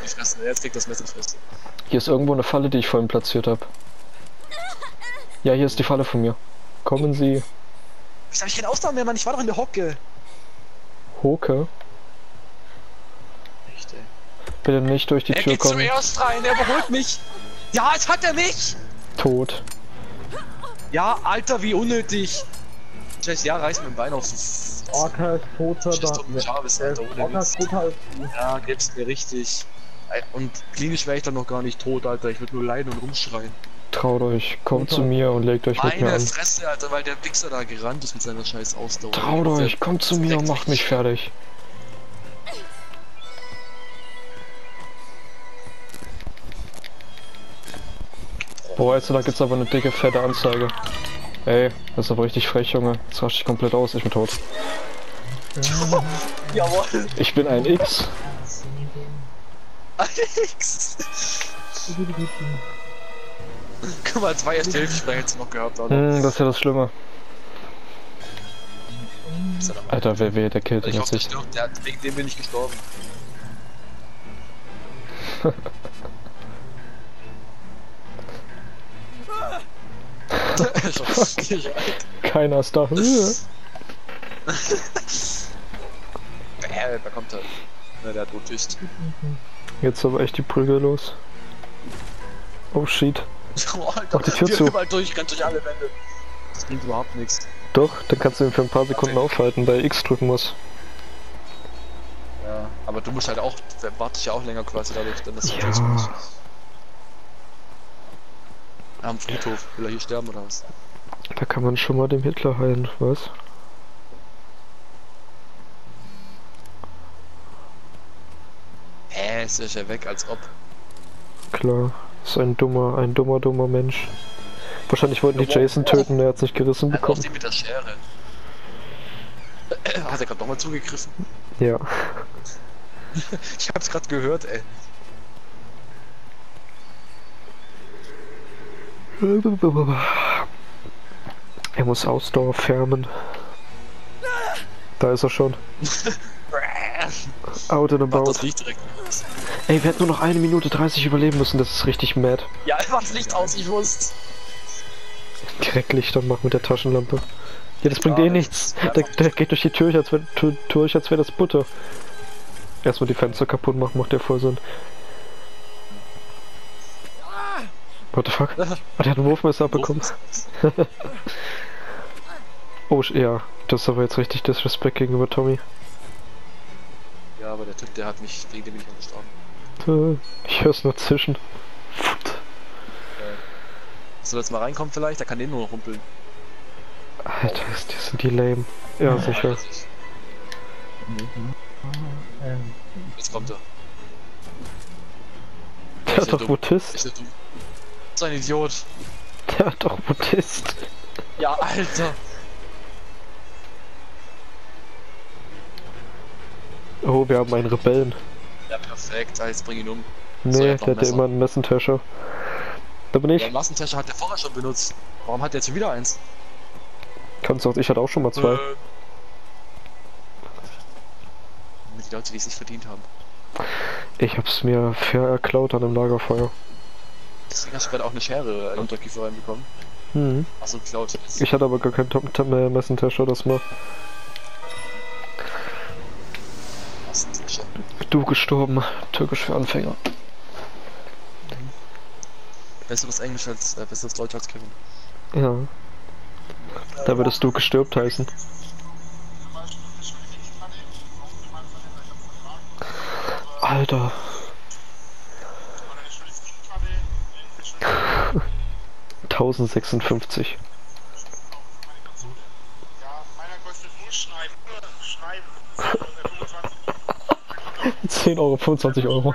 die Fresse. Jetzt kriegt das Messer die Fresse. Hier ist irgendwo eine Falle, die ich vorhin platziert habe. Ja, hier ist die Falle von mir. Kommen Sie. Wieso hab ich keine Ausdauer mehr, Mann? Ich war doch in der Hocke. Hoke. Echt, ey. Bitte nicht durch die Er Tür geht kommen. zuerst rein, er überholt mich. Ja, jetzt hat er mich. Tot. Ja, Alter, wie unnötig. Scheiß, ja, reiß mir ein Bein auf. Orca ist toter Jarvis, Alter, ohne Orca Witz. ist toter als Ja, gib's mir richtig. Und klinisch wäre ich dann noch gar nicht tot, Alter. Ich würde nur leiden und rumschreien. Traut euch, kommt zu mir und legt euch mit mir Meine an. Fresse, Alter, weil der Wichser da gerannt ist mit seiner scheiß Ausdauer. Traut euch, kommt zu mir und macht mich fertig. Boah, weißt du, da gibt's aber eine dicke, fette Anzeige. Ey, das ist aber richtig frech, Junge. Jetzt raste ich komplett aus, ich bin tot. Jawohl. Ich bin ein X. Alex. Guck mal, 2 Hilfsspray jetzt noch gehabt, Alter. Das ist ja das Schlimme. Alter, wer der killt Ich ihn hoffe, der jetzt nicht. stirbt. Wegen dem bin ich gestorben. Keiner ist da. Da kommt er. Na, der hat Rotist. Jetzt aber echt die Prügel los. Oh shit. Oh, Alter, Mach die Tür zu. Überall durch, rennt durch alle Wände. Das bringt überhaupt nichts. Doch, dann kannst du ihn für ein paar Sekunden aufhalten, da er X drücken muss. Ja, aber du musst halt auch, warte ich ja auch länger quasi dadurch, dann ist Ja. natürlich nicht. Am Friedhof, will er hier sterben oder was? Da kann man schon mal dem Hitler heilen, was? Ist ja weg, als ob. Klar, ist ein dummer Mensch. Wahrscheinlich wollten die Jason töten, der hat's nicht gerissen Er braucht bekommen. ihn mit der Schere. Hat er gerade nochmal zugegriffen? Ja. Ich hab's gerade gehört, ey. Er muss Ausdauer färben. Da ist er schon. Out and Mach about. das Licht direkt aus. Ey, wir hätten nur noch 1 Minute 30 überleben müssen, das ist richtig mad. Ja, mach das Licht aus, ich wusste. Direkt Licht anmachen mit der Taschenlampe. Ja, das bringt Ja, eh nichts. Der geht durch die Tür, als wäre das Butter. Erstmal die Fenster kaputt machen, macht der voll Sinn. What the fuck? Ah, der hat ein Wurfmesser abbekommen. Oh, ja, das ist aber jetzt richtig Disrespect gegenüber Tommy. Ja, aber der Typ, der hat mich, wegen dem bin ich noch gestorben. Ich hör's nur zischen. Soll jetzt mal reinkommen vielleicht? Da kann den nur noch rumpeln. Alter, die sind die lame. Ja, sicher. Jetzt kommt er. Der hat doch Mutist. Ist der dumm? So ein Idiot. Der hat doch Mutist. Ja, Alter. Oh, wir haben einen Rebellen. Ja, perfekt. Jetzt bring ihn um. So, Nee, hat noch der ein hat ja Messer. immer einen Messentascher. Da bin Der ich. Massentasche hat der vorher schon benutzt. Warum hat der jetzt schon wieder eins? Kannst du auch, ich hatte auch schon mal 2. Die Leute, die es nicht verdient haben. Ich hab's mir fair erklaut an einem Lagerfeuer. Deswegen hast du gerade auch eine Schere in Unterkiefer reinbekommen. Mhm. Achso, geklaut. Ich hatte aber gar keinen Messentascher, das mal. Massentasche. Du gestorben, türkisch für Anfänger. Besseres Englisch als, besseres Deutsch als Kevin. Ja. Da würdest du gestirbt heißen. Alter. $1056. €10, 25 €.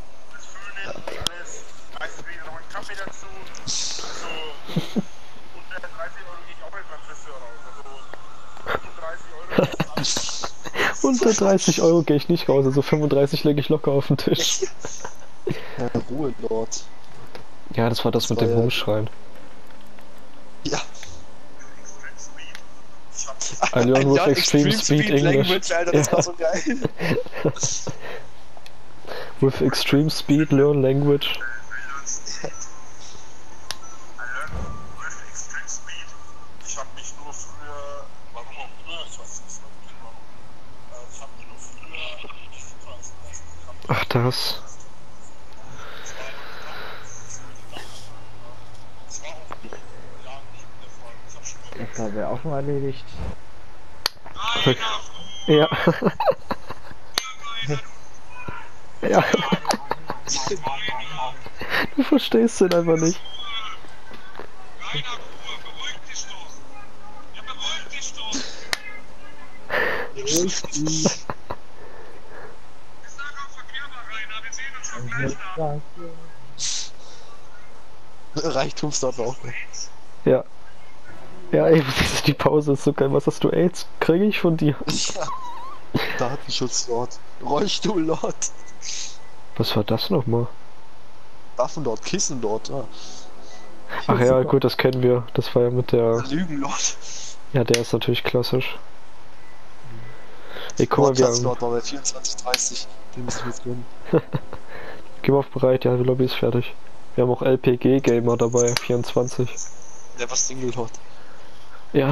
Unter 30 € gehe ich nicht raus, also 35 lege ich locker auf den Tisch. Ja, Ruhe dort. Ja, das war das mit dem Rumschreien. Ja. I learn with extreme speed English. Language, Alter, das war so geil. With extreme speed, learn language. Ich hab mich nur früher, warum auch immer, ich weiß nicht wirklich warum, ich hab mich nur früher die FIFA als erstes gehabt. Ach, das. Das war auch Jahren nicht der Fall. Ich hab schon Das wäre auch schon erledigt. Ja. Ja. Du verstehst den einfach nicht. Rainer, Ruhe, beruhig dich doch. Ja, beruhig dich doch. Richtig. Ich sag auch Verkehr mal, Rainer, wir sehen uns am Freitag. Reichtumsdorf auch. Ja. Ja, ey, die Pause ist so geil. Was hast du, AIDS? Kriege ich von dir? Ja. Datenschutzlord. Rollstuhl-Lord. Was war das nochmal? Waffen dort, Kissen dort. Ja. Ach ja, gut, das kennen wir. Das war ja mit der... Lügenlord. Ja, der ist natürlich klassisch. Ey, guck mal, wir haben... Lord war bei 24:30. Den muss ich jetzt gönnen. Geh mal auf bereit, ja, die Lobby ist fertig. Wir haben auch LPG-Gamer dabei, 24. Der war Single-Lord. Ja,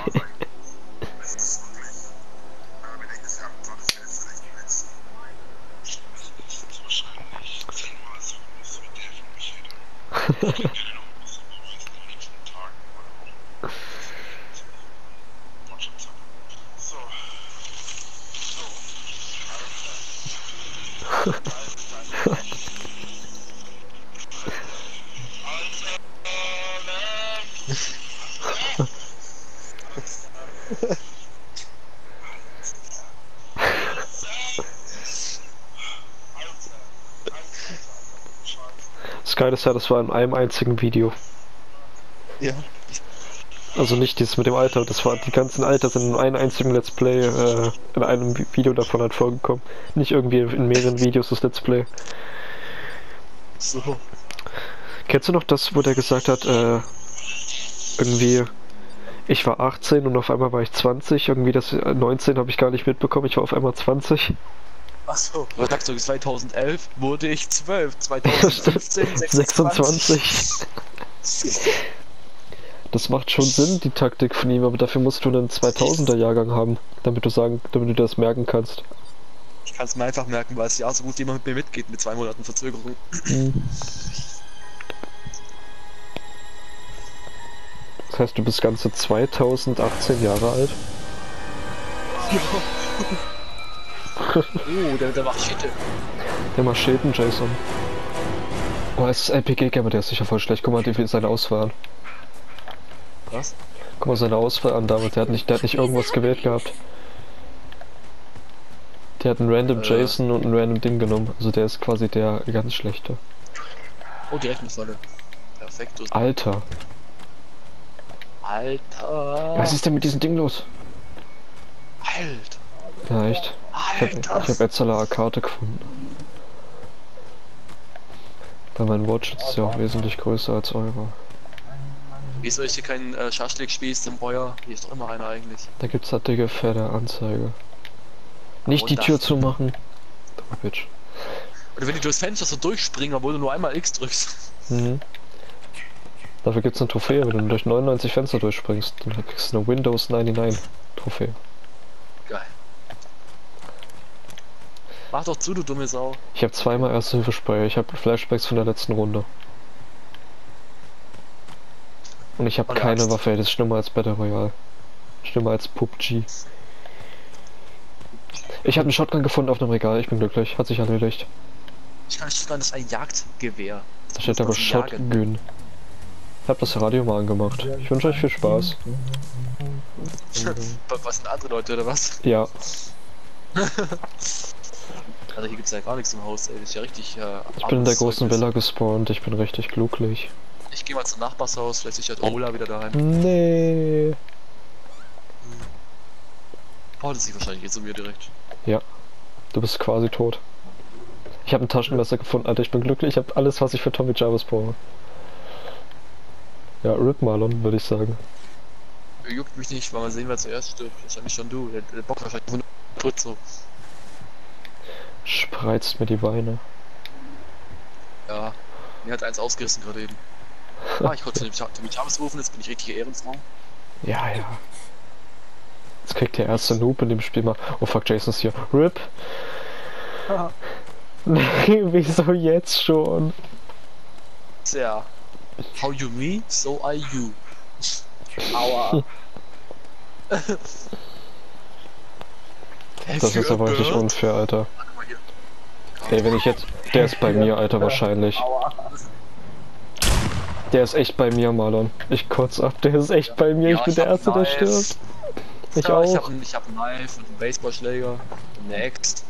das Geile ist ja, das war in einem einzigen Video. Ja. Also nicht dieses mit dem Alter, das war die ganzen Alter sind in einem einzigen Let's Play, in einem Video davon halt vorgekommen. Nicht irgendwie in mehreren Videos das Let's Play. So. Kennst du noch das, wo der gesagt hat, irgendwie, ich war 18 und auf einmal war ich 20, irgendwie das 19 habe ich gar nicht mitbekommen, ich war auf einmal 20. Achso. Du sagst du, 2011 wurde ich 12, 2015 26. Das macht schon Sinn, die Taktik von ihm, aber dafür musst du einen 2000er Jahrgang haben, damit du das merken kannst. Ich kann es mir einfach merken, weil es ja so gut jemand mit mir mitgeht mit 2 Monaten Verzögerung. Das heißt, du bist ganze 2018 Jahre alt? Oh, der macht Schitte. Der Mascheten, Jason. Oh, es ist LPG-Gamer, der ist sicher voll schlecht. Guck mal, wie seine Auswahl an. Was? Guck mal seine Auswahl an damit, der hat nicht irgendwas gewählt gehabt. Der hat einen random Jason und ein random Ding genommen. Also der ist quasi der ganz schlechte. Oh, die Rechnungsfalle. Perfekt. Alter. Alter. Was ist denn mit diesem Ding los? Alter. Ja, echt. Ich hab jetzt eine Karte gefunden. Weil mein Watch ist ja auch wesentlich größer als eure. Wieso ich hier keinen Schaschlik spielst im Feuer? Hier ist doch immer einer eigentlich. Da gibt's halt dicke fette Anzeige. Nicht die Tür zumachen. Oh, Bitch. Oder wenn die durchs Fenster so durchspringen, obwohl du nur einmal X drückst. Mhm. Dafür gibt's eine Trophäe, wenn du durch 99 Fenster durchspringst, dann kriegst du eine Windows 99 Trophäe. Geil. Mach doch zu, du dumme Sau. Ich habe zweimal Erste-Hilfe-Spray, ich habe Flashbacks von der letzten Runde. Und ich habe keine Waffe, das ist schlimmer als Battle Royale. Schlimmer als PUBG. Ich habe einen Shotgun gefunden auf einem Regal, ich bin glücklich, hat sich erledigt. Ich kann nicht sagen, das ist ein Jagdgewehr. Da steht aber Shotgun. Ich hab das Radio mal angemacht. Ich wünsche euch viel Spaß. Was sind andere Leute oder was? Ja. Also hier gibt's ja gar nichts im Haus, ey. Das ist ja richtig. Ich bin in der großen Villa gespawnt, ich bin richtig glücklich. Ich gehe mal zum Nachbarshaus, vielleicht ist ja Ola wieder daheim. Nee. Oh, das sieht wahrscheinlich jetzt zu mir direkt. Ja. Du bist quasi tot. Ich habe ein Taschenmesser gefunden, Alter, ich bin glücklich, ich habe alles, was ich für Tommy Jarvis brauche. Ja, Rip Marlon, würde ich sagen. Juckt mich nicht, weil mal sehen, wer zuerst stirbt. Wahrscheinlich schon du. Der Bock wahrscheinlich 100% so. Spreizt mir die Beine. Ja, mir hat eins ausgerissen gerade eben. Ich konnte den Chavez rufen, jetzt bin ich richtige Ehrenfrau. Ja, ja. Jetzt kriegt der erste Noob in dem Spiel mal. Oh fuck, Jason ist hier. RIP. Nee, wieso jetzt schon? Tja. How you me, so are you. Aua. Das ist aber richtig unfair, Alter. Warte mal hier. Ey, wenn ich jetzt... Der ist bei mir, Alter, wahrscheinlich. Aua. Der ist echt bei mir, Marlon. Ich kotz ab, der ist echt bei mir. Ja, Ich bin ich der hab Erste, der Knife. stirbt. Ich Ja, auch. ich hab ein Knife und einen Baseballschläger und eine Axt.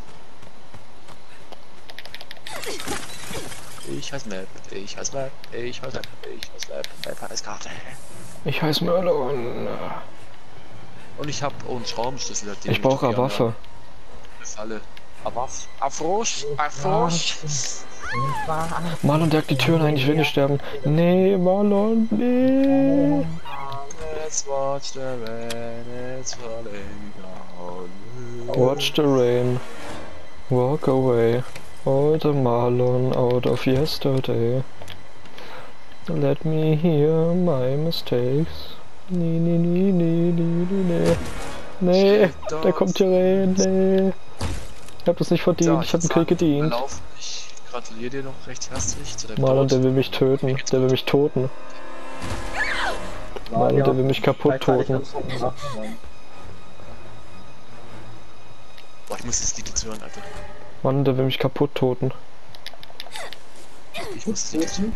Ich heiß Map, ich heiß Map, ich heiß Map, ich heiß Map, Map heißt Karte. Ich heiß Marlon. Und ich hab einen Schraubenschlüssel. Den Ich brauche eine gerne Waffe. Falle. Awaff. Afrosch. Afrosch. Marlon, der hat die Türen ein, ich will nicht sterben. Nee, Marlon, nee. Let's watch the rain, it's falling down. Watch the rain. Walk away. Old Marlon out of yesterday. Let me hear my mistakes. Nee, nee, nee, nee, nee, nee, nee. Nee, der kommt hier rein, nee. Ich hab das nicht verdient, ich hab den Krieg gedient. Ich gratuliere dir noch recht herzlich zu deinem Marlon, Tod. der will mich töten, der will mich toten. Marlon, der will mich kaputt toten. Boah, ich muss das Lied jetzt hören, Alter. Mann, der will mich kaputt toten. Ich muss das Lied jetzt hören.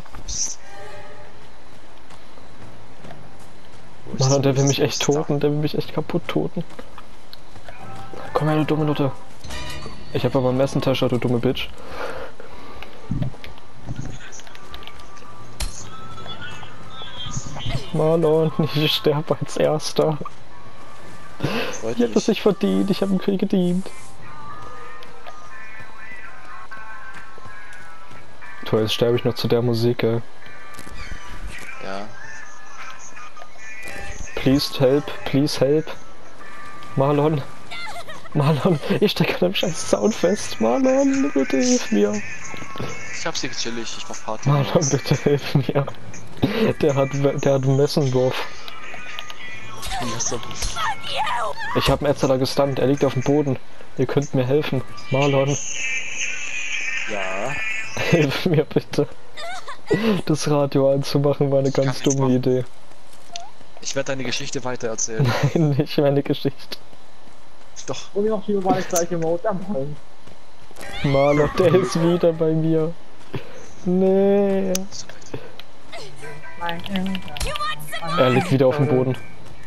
Mann, der will mich echt toten, der will mich echt kaputt toten. Komm her, du dumme Nutte. Ich hab aber einen Messentascher, du dumme Bitch. Marlon, ich sterbe als Erster. Ich hab das nicht verdient, ich hab den Krieg gedient. Toll, jetzt sterbe ich noch zu der Musik, ey. Ja. Please help. Marlon. Marlon, ich stecke an einem scheiß Sound fest. Marlon, bitte hilf mir. Ich hab's hier gechillig, ich mach Party. Marlon, bitte hilf mir. Der hat einen Messenwurf. Ich hab einen Etzeler gestunt, er liegt auf dem Boden. Ihr könnt mir helfen. Marlon, Ja. hilf mir bitte. Das Radio anzumachen war eine ganz kann nichts dumme machen. Idee. Ich werde deine Geschichte weiter erzählen. Nein, nicht meine Geschichte. Doch. Und noch hier war das gleiche Mode am Home. Marlon, der ist wieder bei mir. Nee. Er liegt wieder auf dem Boden.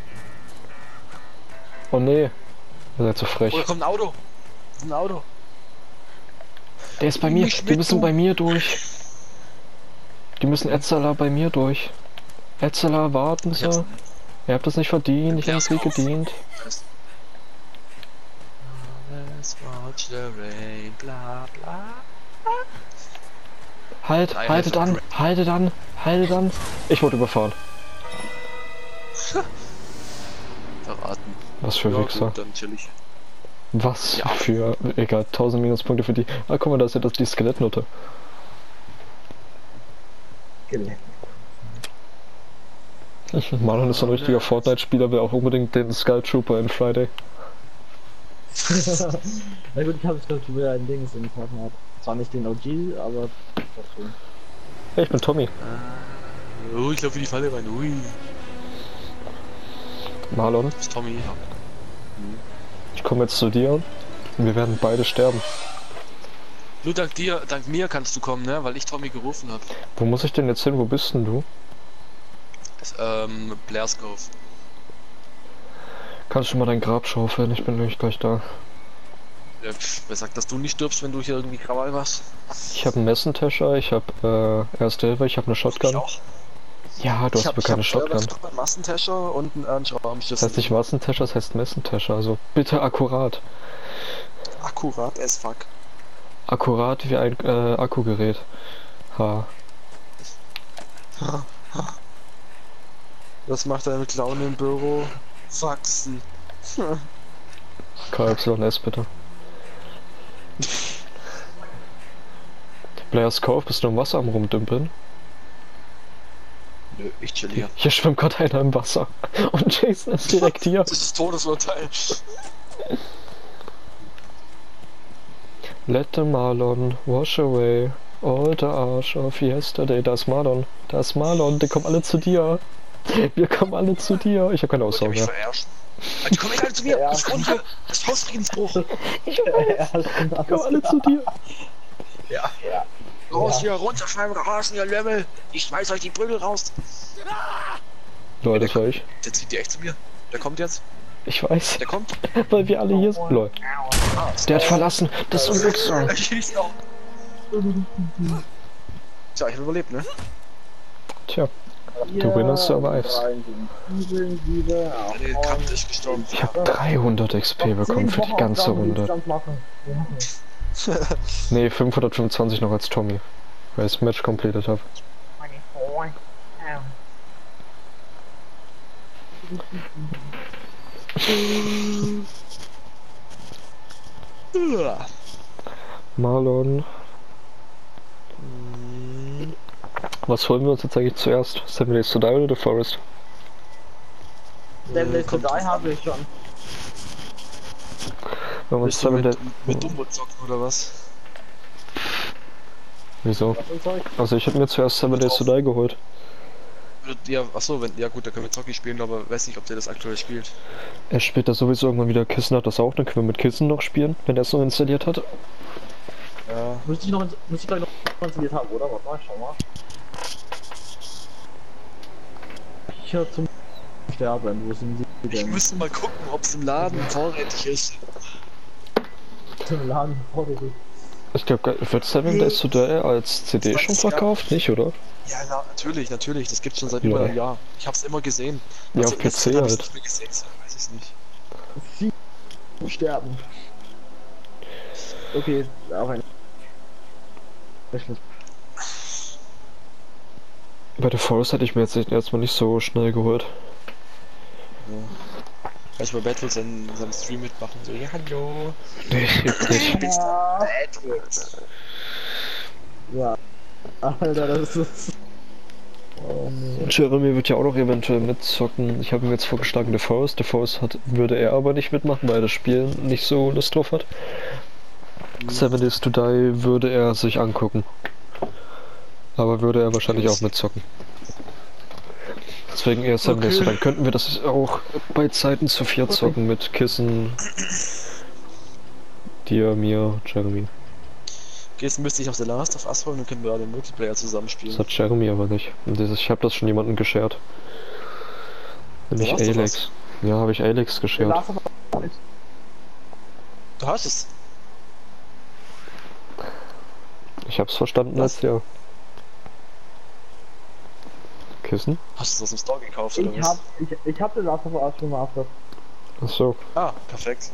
Oh nee. Ihr seid so frech. Oh, da kommt ein Auto. Ein Auto. Der ist bei mir. Nicht Die mit, müssen du. bei mir durch. Die müssen Etzeler bei mir durch. Etzeler, warten Ich hab's Sie. Ihr habt das nicht verdient. Ich hab den Krieg gedient. Let's watch the rain, bla bla. Halt, Nein, haltet das ist an, haltet an, haltet an. Ich wurde überfahren. Verraten. Was für Ja, Wichser. gut, dann chill ich. Was Ja. für... Egal, 1000 Minuspunkte für die... Ah, guck mal, da ist ja die Skelettnutte. Marlon ist so ein richtiger Fortnite-Spieler, will auch unbedingt den Skull Trooper in Friday. Na gut, ich habe jetzt schon wieder ein Dings in Fortnite. Zwar nicht den OG, aber trotzdem. Hey, ich bin Tommy. Oh, ich laufe in die Falle rein. Ui. Marlon, Das ist Tommy. Ja. ich komme jetzt zu dir und wir werden beide sterben. Nur dank mir kannst du kommen, ne? Weil ich Tommy gerufen habe. Wo muss ich denn jetzt hin? Wo bist denn du? Blairskov. Kannst du mal dein Grab schaufeln? Ich bin nämlich gleich da. Ja, wer sagt, dass du nicht stirbst, wenn du hier irgendwie Krawall machst? Ich habe einen Messentascher, ich habe Erste Hilfe, ich habe eine Ich Shotgun. auch. Ja, du hast aber keine Shotgun. Einen Massentascher und einen Das Schraubenschlüssel. heißt nicht Massentascher, das heißt Messentascher. Also bitte akkurat. Akkurat as fuck. Akkurat wie ein Akkugerät. Ha. Was macht er mit Clown im Büro? Faxen. KYS bitte. Players Cove, bist du im Wasser am rumdümpeln? Nö, ich chill hier. Hier schwimmt gerade einer im Wasser. Und Jason ist direkt hier. Das ist Todesurteil. Let the Marlon wash away all the ash of yesterday. Da ist Marlon. Da ist Marlon. Die kommen alle zu dir. Wir kommen alle zu dir. Ich habe keine Wollt ihr Aussage mich mehr. verarschen? Die kommen nicht alle zu mir. Ja. Ich wohne hier. Das ist Hausfriedensbruch. Ich weiß. Die kommen alle zu dir. Ja. Ja. Raus hier, runter von meinem Rasen, ihr Lümmel. Ich schmeiß euch die Prügel raus. Leute, das war ich. Der zieht die echt zu mir. Der kommt jetzt. Ich weiß. Der kommt. Weil wir alle hier sind. Lol. Der hat verlassen. Das ist ein Wichser. Er schießt auch. Tja, ich hab überlebt, ne? Tja, The winner survives. Der Kampf ist gestorben. Ich habe 300 XP bekommen für die ganze Runde. Nee, 525 noch als Tommy. Weil ich das Match completed habe. Marlon. Was holen wir uns jetzt eigentlich zuerst? 7 Days to Die oder The Forest? 7 Days to Die habe ich schon. Wenn wir uns Willst du 7 Days... mit Dumbo zocken oder was? Wieso? Also ich hätte mir zuerst 7 Days to Die geholt. Ja, achso, wenn, ja gut, da können wir Zocki spielen, aber weiß nicht, ob der das aktuell spielt. Er spielt das sowieso irgendwann wieder. Kissen hat das auch, dann können wir mit Kissen noch spielen, wenn er es noch installiert hat. Ja. Müsste ich gleich noch installiert haben, oder? Warte mal, schau mal. Ich höre zum Sterben, wo sind sie Ich denn? müsste mal gucken, ob es im Laden vorrätig ist. Zum Laden vorrätig. Ich glaube, wird 7 Days to Die als CD schon verkauft? Nicht, oder? Ja, na, natürlich, das gibt's schon seit Ja. über einem Jahr. Ich hab's immer gesehen. Ja, Also, auf letztes PC Jahr hab ich's halt. nicht mehr gesehen, deswegen weiß ich's nicht. Sie sterben. Okay, auch ein. Bei The Forest hätte ich mir jetzt erstmal nicht so schnell geholt. Ja. Vielleicht mal Battle seinen Stream mitmachen, so, ja, hallo. Nee, jetzt nicht. Battle. Ja. Alter, das ist. Oh nee. Jeremy wird ja auch noch eventuell mitzocken. Ich habe ihm jetzt vorgeschlagen The Forest. The Forest würde er aber nicht mitmachen, weil er das Spiel nicht so Lust drauf hat. 7 Days to Die würde er sich angucken. Aber würde er wahrscheinlich auch mitzocken. Deswegen eher 7 Days to Die. Dann könnten wir das auch bei Zeiten zu 4 zocken mit Kissen, dir, mir, Jeremy. Jetzt müsste ich auf The Last of Us holen und können wir da den Multiplayer zusammenspielen. Das hat Jeremy aber nicht. Und ich habe das schon jemandem geshared. Nämlich The Last of Alex. Ja, habe ich Alex geshared. Du hast es. Ich hab's verstanden Was? als ja. Kissen? Hast du es aus dem Store gekauft oder Ich was? hab den Last of Us schon mal after. Achso, Ah, perfekt.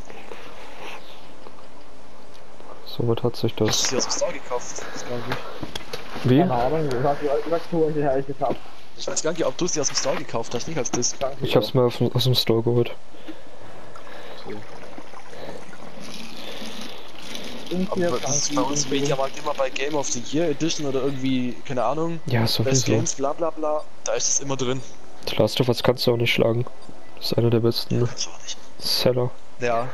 somit hat sich Hast du das. sie aus dem Store gekauft? Das glaube ich. Wie? Keine Ahnung, sagst du, ich ehrlich gesagt. Ich weiß gar nicht, ob du sie aus dem Store gekauft hast, nicht als Disc. Ich hab's mir aus dem Store geholt. Aber das ist bei uns Mediamarkt immer bei Game of the Year Edition oder irgendwie, keine Ahnung, Ja, Best sowieso. Games, bla bla bla, da ist es immer drin. The Last of Us kannst du auch nicht schlagen. Das ist einer der besten Kannst du auch nicht. Seller. Ja.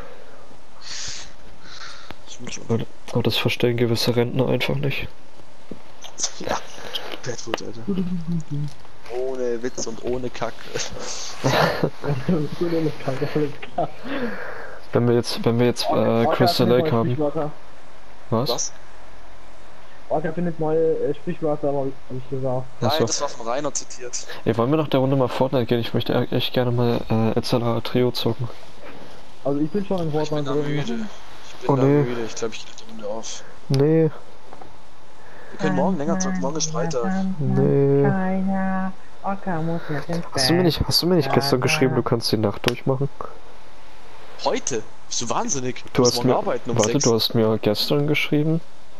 Stimmt schon. Aber das verstehen gewisse Rentner einfach nicht. Ja. Badfoot, Alter. Ohne Witz und ohne Kack. Wenn wir jetzt Crystal Lake haben. Was? Was? Orca findet neue Sprichwörter, hab ich gesagt. Nein, Achso. das war von Rainer zitiert. Ey, wollen wir nach der Runde mal Fortnite gehen? Ich möchte echt gerne mal Etzela Trio zocken. Also ich bin schon in Ich bin Fortnite da müde. Ich bin Oh, da nee. müde. Ich glaube, ich gehe die Runde auf. Nee, Wir können morgen länger zocken. Morgen ist Freitag. nee. Orca muss jetzt ins Hast du mir nicht gestern geschrieben, du kannst die Nacht durchmachen? Heute? Bist du wahnsinnig? Du musst hast morgen mir, arbeiten um warte, 6. du hast mir gestern geschrieben.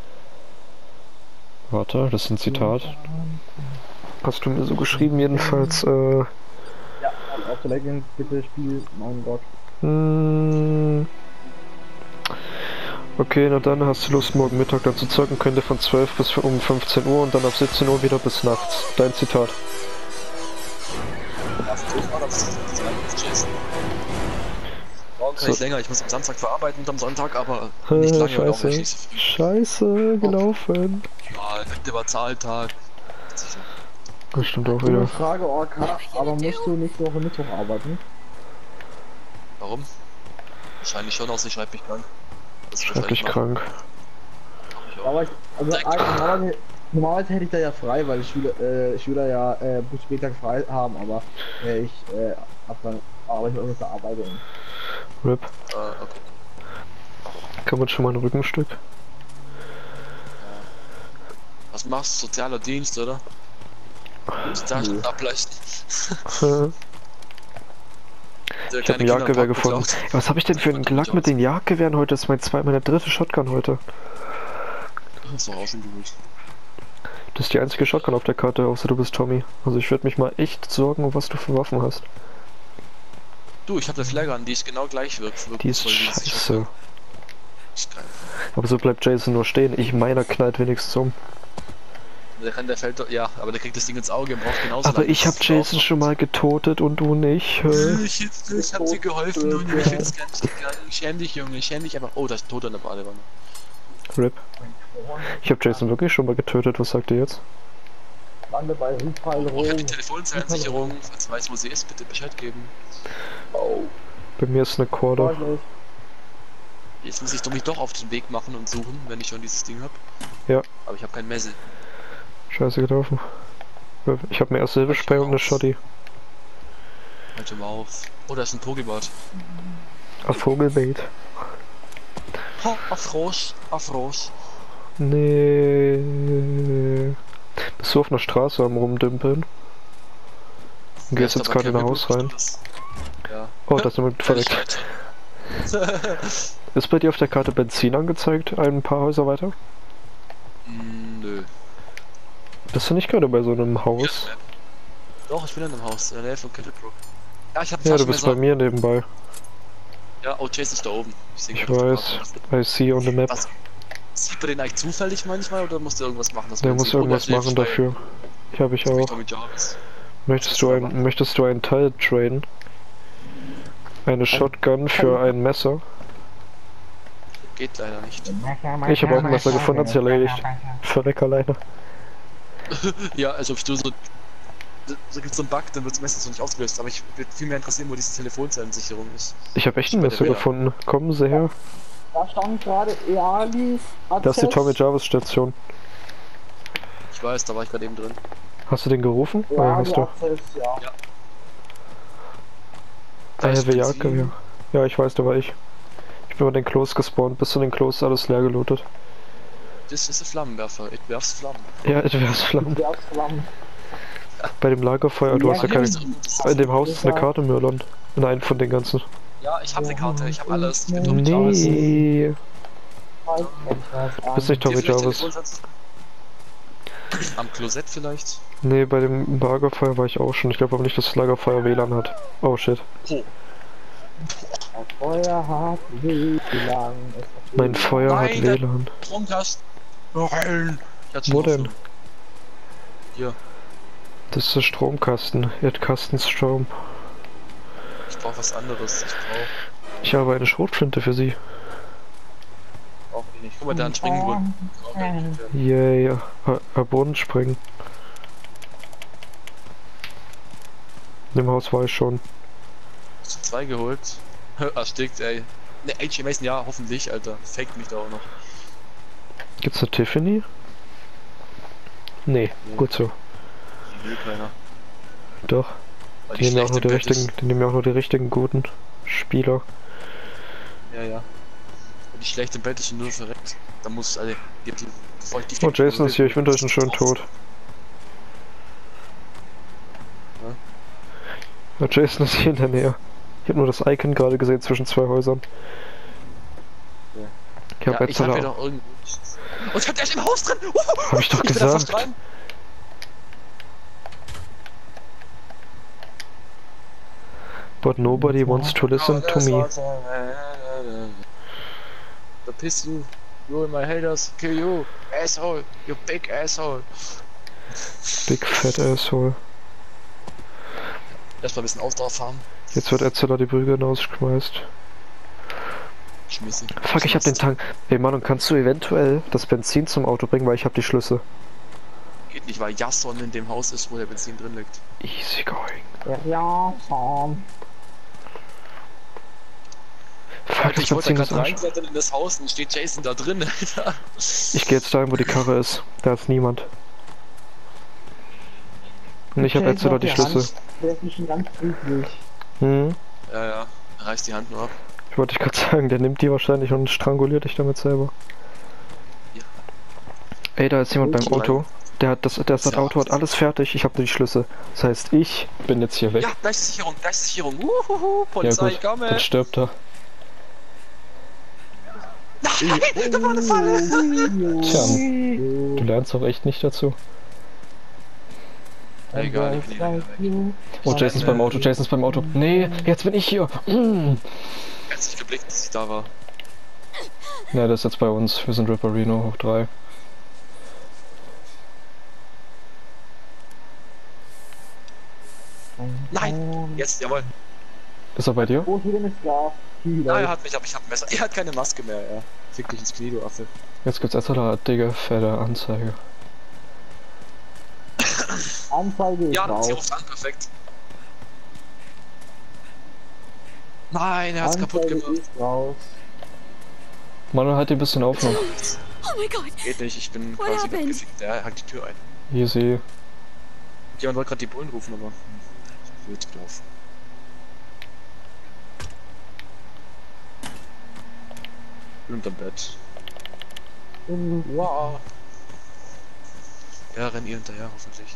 Warte, das ist ein Zitat. Hast du mir so geschrieben, jedenfalls, Ja, auf der Legend bitte Spiel, mein Gott. Okay, na dann hast du Lust, morgen Mittag dann zu zocken, könnte von 12 bis um 15 Uhr und dann ab 17 Uhr wieder bis nachts. Dein Zitat. Morgen kann ich länger, ich muss am Samstag verarbeiten und am Sonntag, aber Nicht nicht lange und auch Scheiße. nicht so früh. Scheiße, gelaufen. Ja, könnte aber Zahltag. Das stimmt auch Eine wieder. Frage, OK, aber musst du nicht Woche Mittwoch arbeiten? Warum? Wahrscheinlich schon, außer ich schreibe mich krank. Das Schreib dich krank. Aber normalerweise hätte ich da ja frei, weil Schüler ja bis später frei haben, aber ich hab dann arbeite ich unter Arbeitung. RIP. Okay. Kann man schon mal ein Rückenstück? Was machst du? Sozialer Dienst, oder? Sozialstunden ableisten. Ich hab ein Jagdgewehr gefunden. Was habe ich denn für einen Lack mit den Jagdgewehren heute? Das ist meine dritte Shotgun heute. Das ist doch auch schon gut. Das ist die einzige Shotgun auf der Karte, außer du bist Tommy. Also ich werde mich mal echt sorgen, was du für Waffen hast. Du, ich habe eine Flagge an, die ist genau gleich wirkt. Die ist scheiße. Ist geil. Aber so bleibt Jason nur stehen. Meiner knallt wenigstens um. Der fällt doch, ja, aber der kriegt das Ding ins Auge und braucht genauso. Aber ich hab Jason schon mal getotet und du nicht. Ich hab dir geholfen und ich find's gar nicht geil. Schäm dich, Junge, schäm dich einfach. Oh, da ist ein Toter in der Badewanne. RIP. Ich hab Jason wirklich schon mal getötet, was sagt ihr jetzt? Lande bei Rückfall Ich hab die Telefonzellensicherung, falls du weißt, wo sie ist, bitte Bescheid geben. Bei mir ist eine Quarter. Jetzt muss ich mich doch auf den Weg machen und suchen, wenn ich schon dieses Ding hab. Ja. Aber ich habe kein Messer. Scheiße getroffen. Ich hab mir erst Silberspray und eine Shotty. Halte mal auf. Oh, da ist ein Pokébot. Ein Vogelbait. Ha, Afros. Nee. Bist du auf einer Straße am rumdümpeln? Du gehst jetzt gerade in ein Haus rein. Ja. Oh, das ist jemand verreckt. Ist bei dir auf der Karte Benzin angezeigt, ein paar Häuser weiter? Nö. Bist du nicht gerade bei so einem Haus? Doch, ich bin in einem Haus, in der Nähe von Kettlebrook. Ja, ich hab Ja, du bist bei mir nebenbei. Ja, oh, Chase ist da oben. Ich weiß. I see on the map. Was? Sieht man den eigentlich zufällig manchmal oder musst du irgendwas machen? Der muss irgendwas machen dafür. Ich habe ich auch. Möchtest du einen Teil traden? Eine Shotgun für ein Messer? Geht leider nicht. Ich habe auch ein Messer gefunden, hat sich erledigt. Verreck alleine. Ja, also ob du so... Da gibt's so einen Bug, dann wird das Messer so nicht ausgelöst, aber ich würde viel mehr interessieren, wo diese Telefonzellensicherung ist. Ich habe echt ein Messer gefunden. Kommen Sie her. Da stand gerade Ealis. Das ist die Tommy Jarvis Station. Ich weiß, da war ich gerade eben drin. Hast du den gerufen? Ja, hast du. Ja. Da ist Jagdgewehr. Ja, ich weiß, da war ich. Ich bin bei den Klos gespawnt, bis zu den Klos alles leer gelootet. Das ist ein Flammenwerfer, ich werf's Flammen. Ja, ich werf's Flammen. Bei dem Lagerfeuer, du hast ja keine... In dem Haus ist eine Karte, Mürlon. In einem von den ganzen. Ja, ich hab eine Karte, ich hab alles. Ich bin Tommy Jarvis. Nee. Du bist nicht Tommy Jarvis. Am Klosett vielleicht? Nee, bei dem Lagerfeuer war ich auch schon. Ich glaube aber nicht, dass das Lagerfeuer WLAN hat. Oh shit. Oh. Feuer hat WLAN. Mein Feuer hat WLAN. Stromkasten. Nein. Wo denn? Hier. Das ist der Stromkasten. Erdkastenstrom. Ich brauch was anderes. Ich habe eine Schrotflinte für Sie. Auch wenig. Guck mal, da ein Springbrunnen. Yay, Brunnen springen. In dem Haus war ich schon. Hast du 2 geholt? Erstickt, ey. Ne, AJ Mason, ja, hoffentlich, Alter. Faked mich da auch noch. Gibt's eine Tiffany? Nee, gut so. Die will keiner. Doch. Weil Die nehmen ja auch nur die richtigen guten Spieler. Ja, ja. Wenn die schlecht im Bett ist und nur verreckt, dann muss, Alter, Oh, Jason ist hier, ich wünsche euch einen schönen Tod. Ja, Jason ist hier in der Nähe. Ich habe nur das Icon gerade gesehen zwischen 2 Häusern. Ja. Ich hab jetzt doch irgendwo. Oh, ich hab der ist im Haus drin! Hab ich doch gesagt. But nobody wants to listen to me. Verpiss you. You and my haters. Kill you. Asshole. You big asshole. Big fat asshole. Erstmal ein bisschen Ausdauer farmen. Jetzt wird Etzela die Brügge rausgeschmeißt. Schmissen. Fuck, ich hab den Tank. Hey Mann, kannst du eventuell das Benzin zum Auto bringen, weil ich hab die Schlüssel. Geht nicht, weil Jason in dem Haus ist, wo der Benzin drin liegt. Easy going. Ja, Sam. Fuck, das Ich wollte Benzin da ist gerade Arsch. reinklettern in das Haus und steht Jason da drin, Alter. Ich gehe jetzt dahin, wo die Karre ist. Da ist niemand. Und ich hab Okay, Etzela die ich glaub, Schlüssel. Der ist schon ganz friedlich. Hm? Ja, reißt die Hand nur ab. Ich wollte gerade sagen, der nimmt die wahrscheinlich und stranguliert dich damit selber. Ja. Ey, da ist jemand beim Okay. Auto. Das Auto hat alles fertig, ich habe nur die Schlüssel. Das heißt, ich bin jetzt hier weg. Ja, gleich Sicherung, gleich Sicherung. Polizei, ja gut, komme. dann stirbt er. Nein, da war eine Falle. Tja, du lernst doch echt nicht dazu. Egal, ich bin hier weg. Oh, Jason ist beim Auto, Jason ist beim Auto. Nee, jetzt bin ich hier. Hättest nicht geblickt, dass ich da war. Ja, der ist jetzt bei uns. Wir sind Ripperino hoch 3. Nein, jetzt, jawohl. Ist er bei dir? Wo ist wieder eine Sklav? Ah, er hat mich, aber ich hab ein Messer. Er hat keine Maske mehr, ja. Fick dich ins Knie, du Affe. Jetzt gibt's Etzela, Digga, fette Anzeige. Anzeige ist Ja, sie raus. ruft an, perfekt. Nein, er hat's kaputt Anzeige gemacht. ist raus. Manuel, halt dir ein bisschen auf noch. Oh my god. Geht nicht, ich bin What quasi happened? weggefickt. Der hakt die Tür ein. Easy. Jemand wollte gerade die Bullen rufen, aber... Blöd gelaufen. Bin unterm Bett. Wow. Ja, renn ihr hinterher, hoffentlich.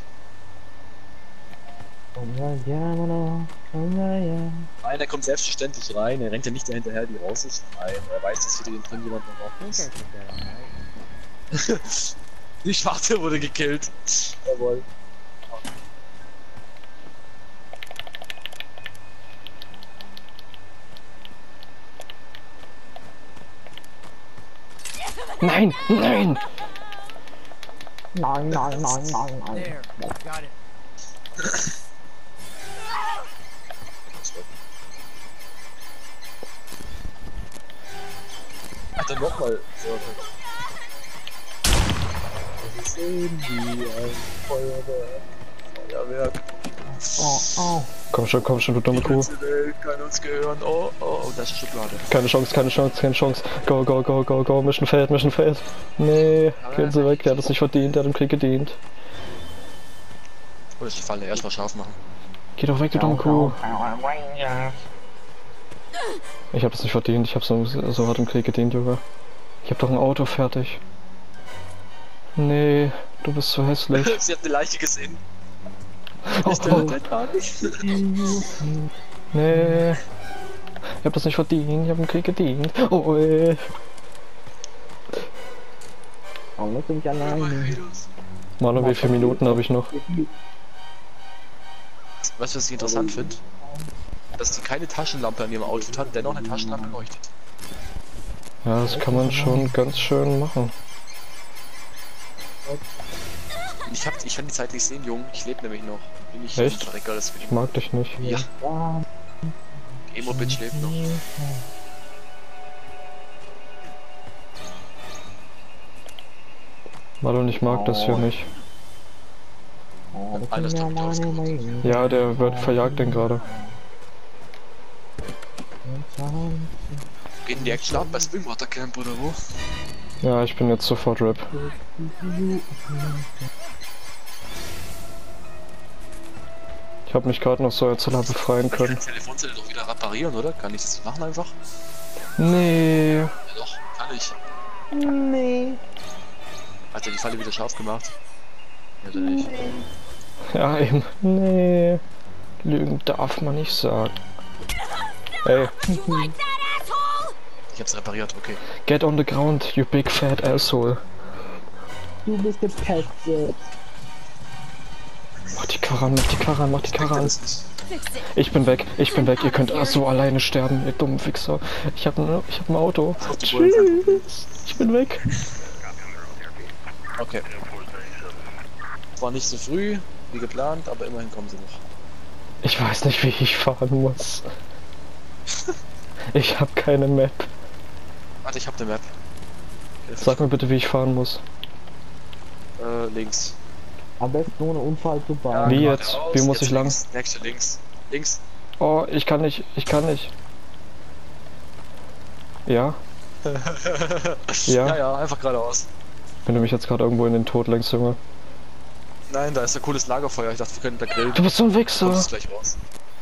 Nein, er kommt selbstverständlich rein. Er rennt ja nicht dahinterher, die raus ist. Nein, er weiß, dass hier drin jemand noch ist. Die Schwarze wurde gekillt. Jawohl. Nein, nein! Nein, nein, nein, nein, nein. There, got it. Alter, nochmal. So. Das ist irgendwie ein Feuerwerk. Oh, oh. Komm schon, du dumme Die Kuh. ganze Welt kann uns gehören. Oh, das ist Schublade. Keine Chance, keine Chance, keine Chance. Go, go, go, go, go, Mission failed, Mission failed. Nee, gehen Sie weg, der hat es nicht verdient, der hat im Krieg gedient. Oh, das ist die Falle. Erstmal scharf machen. Geh doch weg, du dumme Kuh. Ich hab das nicht verdient, ich hab so hart im Krieg gedient, Junge. Ich hab doch ein Auto fertig. Nee, du bist so hässlich. Sie hat eine Leiche gesehen. Oh, Ich der gar nicht. nee. Ich hab das nicht verdient, ich hab im Krieg gedient. Oh, ey. Warum bin ich alleine? Manu, wie viele Minuten habe ich noch? Weißt du, was ich interessant finde? Dass sie keine Taschenlampe an ihrem Outfit hat, dennoch eine Taschenlampe leuchtet. Ja, das kann man schon ganz schön machen. Ich kann die Zeit nicht sehen, Jung. Ich lebe nämlich noch. Bin ich Echt? Verrecker, deswegen. Ich mag dich nicht. Ja, Emo-Bitch lebt noch. Marlon, ich mag das hier nicht. Oh, das Alles sind ja tot meine ausgemacht. Meinung. Ja, der wird verjagt denn gerade. Geht in die Action ab bei Springwater Camp oder wo? Ja, ich bin jetzt sofort Rip. Ich habe mich gerade noch so Etzela befreien Ich kann die können. Telefonzelle doch wieder reparieren, oder? Kann ich das nicht machen einfach? Nee. Ja doch, kann ich. Nee. Hat er die Falle wieder scharf gemacht? Ja, oder nicht? Ja, eben. Nee. Lügen darf man nicht sagen. Ey, Ich hab's repariert, okay. get on the ground, you big fat asshole. Du bist gepetzt. Mach die Karre an, mach die Karre an, mach die Karre an. Das nicht. Ich bin weg, ihr könnt so alleine sterben, ihr dummen Wichser. Ich hab ein Auto. Tschüss. Ich bin weg. Okay. War nicht so früh wie geplant, aber immerhin kommen sie noch. Ich weiß nicht, wie ich fahren muss. Ich hab keine Map. Warte, ich hab eine Map. Sag mir bitte, wie ich fahren muss. Links. Am besten ohne Unfall zu Ja, bauen. Wie geradeaus, jetzt? Wie muss ich lang? links. Nächste links. Links. Oh, ich kann nicht. Ja? Ja? Ja, einfach geradeaus. Wenn du mich jetzt gerade irgendwo in den Tod lenkst, Junge. Nein, da ist ein cooles Lagerfeuer. Ich dachte, wir können da grillen. Du bist so ein Kommst Wichser. jetzt gleich raus.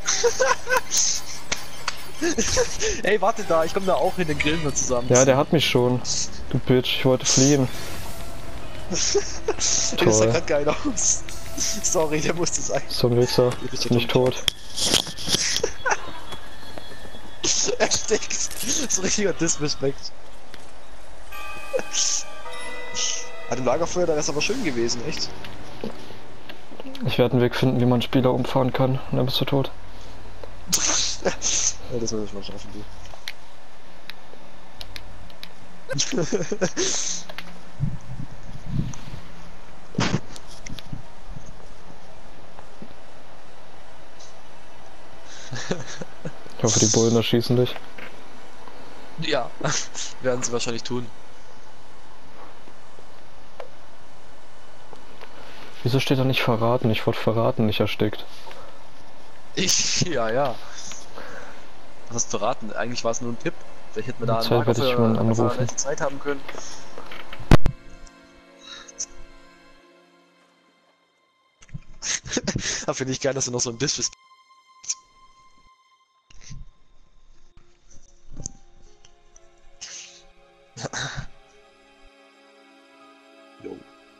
Ey, warte da, ich komm da auch hin, den grillen wir zusammen. Ja, der hat mich schon. Du Bitch, ich wollte fliehen. Der sah Toll. grad geil aus. Sorry, der musste sein. So ein Wichser. bist ja Bin ich dumm. tot. Er steckt. So richtiger Disrespect. Hat im Lagerfeuer, da ist aber schön gewesen, echt. Ich werde einen Weg finden, wie man Spieler umfahren kann. Und dann bist du tot. Ja, das würde ich mal schaffen, du. Ich hoffe, die Bullen erschießen dich. Ja, werden sie wahrscheinlich tun. Wieso steht da nicht verraten? Ich wurde verraten, nicht erstickt. Ja. Was hast du verraten? Eigentlich war es nur ein Tipp. Vielleicht hätten wir da Zeit werde ich jemanden anrufen. Zeit haben können. Da finde ich geil, dass du noch so ein Disrespect. Jo.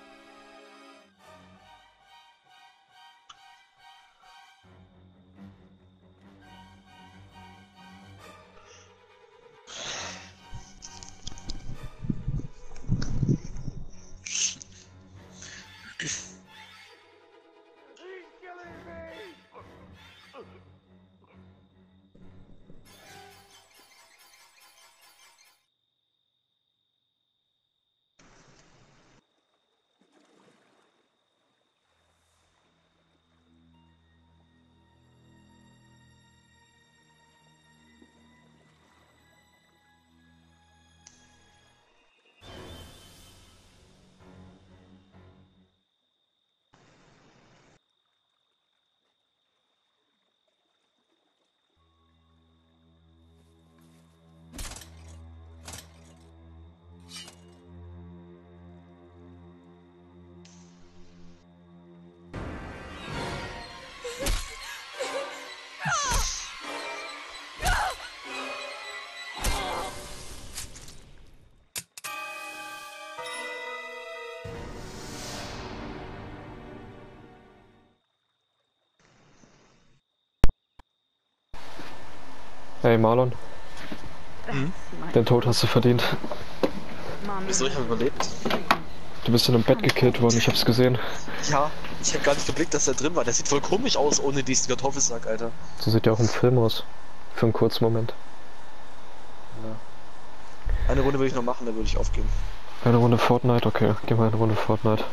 Hey Marlon, den Tod hast du verdient. Wieso? Ich habe überlebt. Du bist in einem Bett gekillt worden, ich hab's gesehen. Ja, ich habe gar nicht geblickt, dass der drin war. Der sieht voll komisch aus ohne diesen Kartoffelsack, Alter. So sieht ja auch im Film aus. Für einen kurzen Moment. Ja. Eine Runde würde ich noch machen, dann würde ich aufgeben. Eine Runde Fortnite, okay. Geh mal eine Runde Fortnite.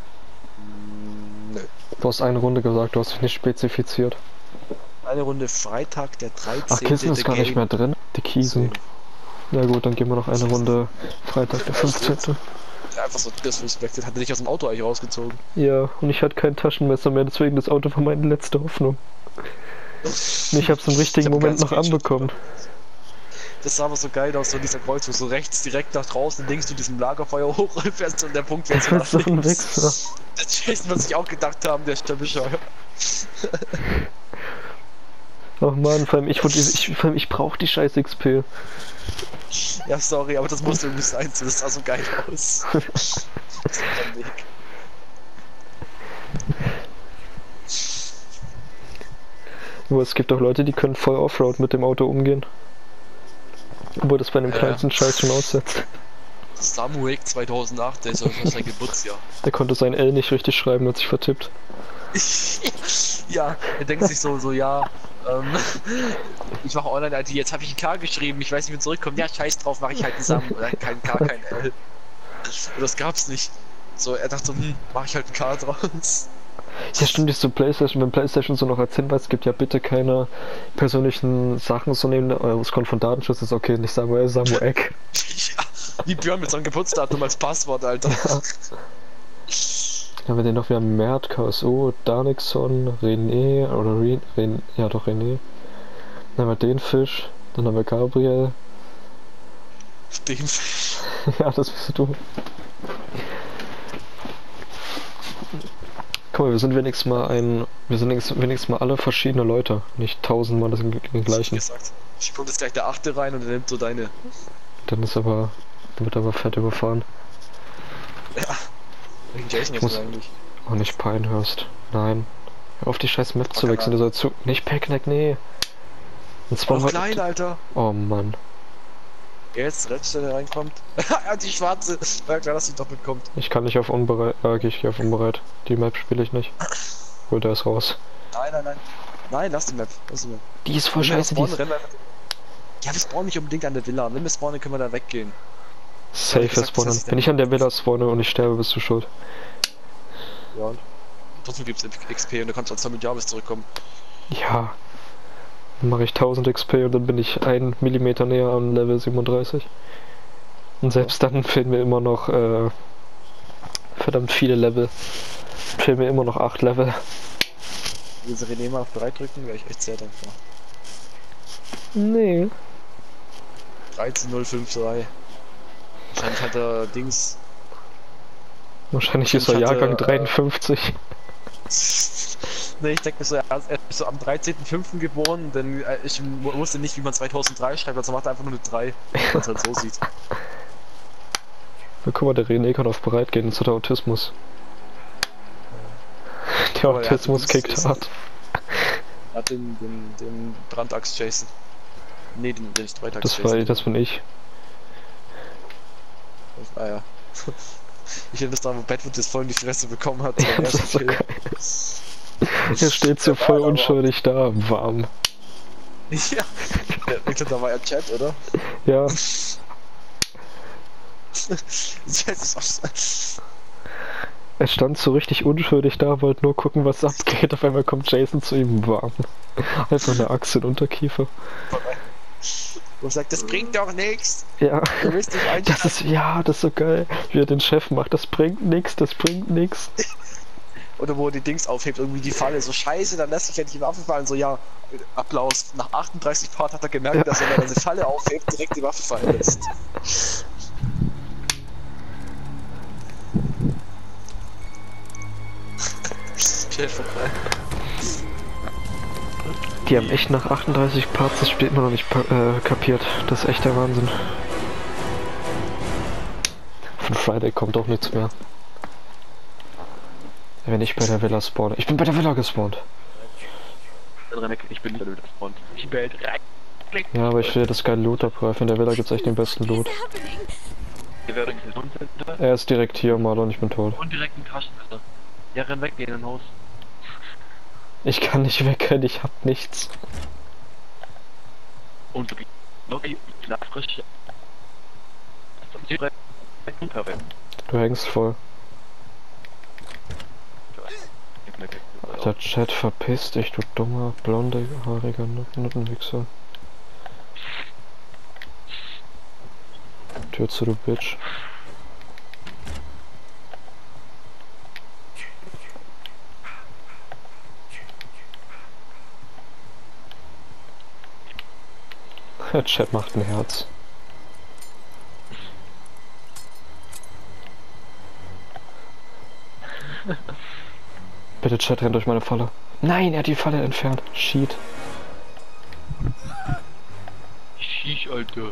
Nö. Du hast eine Runde gesagt, du hast dich nicht spezifiziert. Eine Runde Freitag, der 13. Ach, Kissen ist gar nicht mehr drin. Die Kiesen. Na gut, dann gehen wir noch eine Runde Freitag, der 15. Der einfach so disrespected, hat er dich aus dem Auto eigentlich rausgezogen. Ja, und ich hatte kein Taschenmesser mehr, deswegen das Auto war meine letzte Hoffnung. Und ich hab's im richtigen Moment noch anbekommen. Das sah aber so geil aus, so dieser Kreuzung, so rechts direkt nach draußen, links zu diesem Lagerfeuer hochfährst und der Punkt fährt so nach So ein links. Wichser. Das Jason wird sich auch gedacht haben, der ist der bescheuert. Oh man, vor allem ich brauch die scheiß XP. Ja, sorry, aber das musste irgendwie sein, das sah so geil aus. Das ist ein Weg. Nur es gibt auch Leute, die können voll Offroad mit dem Auto umgehen. Obwohl das bei dem kleinsten Scheiß schon aussetzt. Samuel 2008, der ist ja sein Geburtsjahr. Der konnte sein L nicht richtig schreiben, hat sich vertippt. Ja, er denkt sich so, ja, ich mache Online-ID, jetzt habe ich ein K geschrieben, ich weiß nicht, wie zurückkommt. Ja, scheiß drauf, mache ich halt einen Sam oder kein K, kein L. Und das gab's nicht. So, er dachte so, mach ich halt ein K draus. Ja, stimmt, ist so PlayStation, wenn PlayStation so noch als Hinweis gibt, ja bitte keine persönlichen Sachen so nehmen, ausgrund von Datenschutz ist okay, nicht Samuel, Samuek. Ja, wie Björn mit seinem Geburtsdatum als Passwort, Alter. Ja. Dann haben wir den noch, wir haben Mert, KSO, Danixon, René, oder ja doch René. Dann haben wir den Fisch, dann haben wir Gabriel. Den Fisch. Ja, das bist du. Guck mal, wir sind wenigstens mal alle verschiedene Leute, nicht tausendmal den gleichen. Gesagt. Ich komme jetzt gleich der 8. rein und er nimmt so deine. Dann wird aber fett überfahren. Ja. Welchen Jason Ich ist das eigentlich? Oh, nicht Pinehurst. Nein. Hör auf die scheiß Map zu wechseln, du sollst nicht Packneck, nee. Und zwar klein, Alter. Oh Mann. Jetzt, Rennstelle reinkommt. Ja, die schwarze. War ja klar, dass sie doppelt kommt. Ich kann nicht auf unbereit. Ich gehe auf unbereit. Die Map spiele ich nicht. Gut, der ist raus. Nein. Nein, lass die Map. Die ist voll scheiße, die ist... Ja, wir spawnen nicht unbedingt an der Villa. Wenn wir spawnen, können wir da weggehen. Safe spawnen. Wenn ich an der Villa spawne und ich sterbe, bist du schuld. Ja, und trotzdem gibt's XP und du kannst trotzdem mit Jarvis zurückkommen. Ja. Dann mache ich 1000 XP und dann bin ich 1 Millimeter näher an Level 37. Und selbst dann fehlen mir immer noch verdammt viele Level. Fehlen mir immer noch 8 Level. Willst du René mal auf bereit drücken? Wäre ich echt sehr dankbar. Nee. 13053. Wahrscheinlich hat er Dings. Wahrscheinlich ist er Jahrgang 53. Ne, ich denke mir so, er ist so am 13.05. geboren, denn ich wusste nicht, wie man 2003 schreibt, also macht er einfach nur eine 3, wenn man es halt so sieht. Na, guck mal, der René kann auf bereit gehen, das hat der Autismus. Der Autismus kickt hart. Er hat den Brandachs Jason. Ne, den Streitachs Jason. Das bin ich. Ah ja. Ich finde das da, wo Bedwood das voll in die Fresse bekommen hat. Ja, das ist so geil. Er steht so voll unschuldig da, warm. Ja. Ich glaube, da war er Chat, oder? Ja. Er stand so richtig unschuldig da, wollte nur gucken, was abgeht. Auf einmal kommt Jason zu ihm warm. Einfach eine Axt in den Unterkiefer. Und sagt, das bringt doch nichts. Ja. Das ist so geil, wie er den Chef macht. Das bringt nichts, das bringt nichts. Oder wo er die Dings aufhebt, irgendwie die Falle. So scheiße, dann lässt sich ja nicht die Waffe fallen. So ja, Applaus. Nach 38 Part hat er gemerkt, dass er, wenn er eine Falle aufhebt, direkt die Waffe fallen lässt. Die haben echt nach 38 Parts das Spiel immer noch nicht kapiert. Das ist echt der Wahnsinn. Von Friday kommt auch nichts mehr. Wenn ich bei der Villa spawne. Ich bin bei der Villa gespawnt. Ich bin nicht bei der Villa gespawnt. Ich bin rein. Ja, aber ich will das geile Loot abgreifen. In der Villa gibt's echt den besten Loot. Er ist direkt hier, Marlon, ich bin tot. Und direkt ein Taschenmesser. Ja, renn weg, geh in ein Haus. Ich kann nicht wegrennen, ich hab nichts. Und Lobby, frisch. Du hängst voll. Alter, Chat, verpiss dich, du dummer, blonde, haariger Nuttenwichser. Tür zu, du Bitch. Der Chat macht ein Herz. Bitte Chat, rennt durch meine Falle. Nein, er hat die Falle entfernt. Shit. Sheesh, Alter.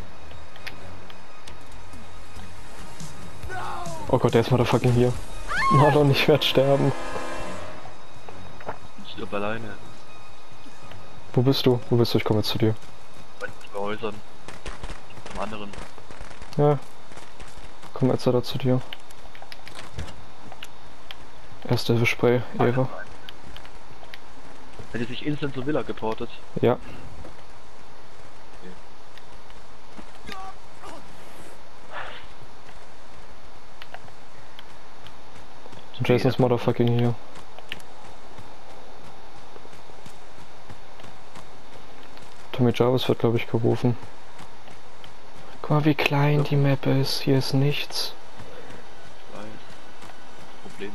Oh Gott, der ist Motherfucking hier. Marlon, ich werde sterben. Ich bin alleine. Wo bist du? Wo bist du? Ich komme jetzt zu dir. Bei 2 Häusern. Zum anderen. Ja. Komm jetzt da zu dir. Erste Hilfespray, Eva. Hätte sich instant zur Villa geportet. Ja. Jason's motherfucking hier. Tommy Jarvis wird, glaube ich, gerufen. Guck mal, wie klein die Map ist. Hier ist nichts. Problem.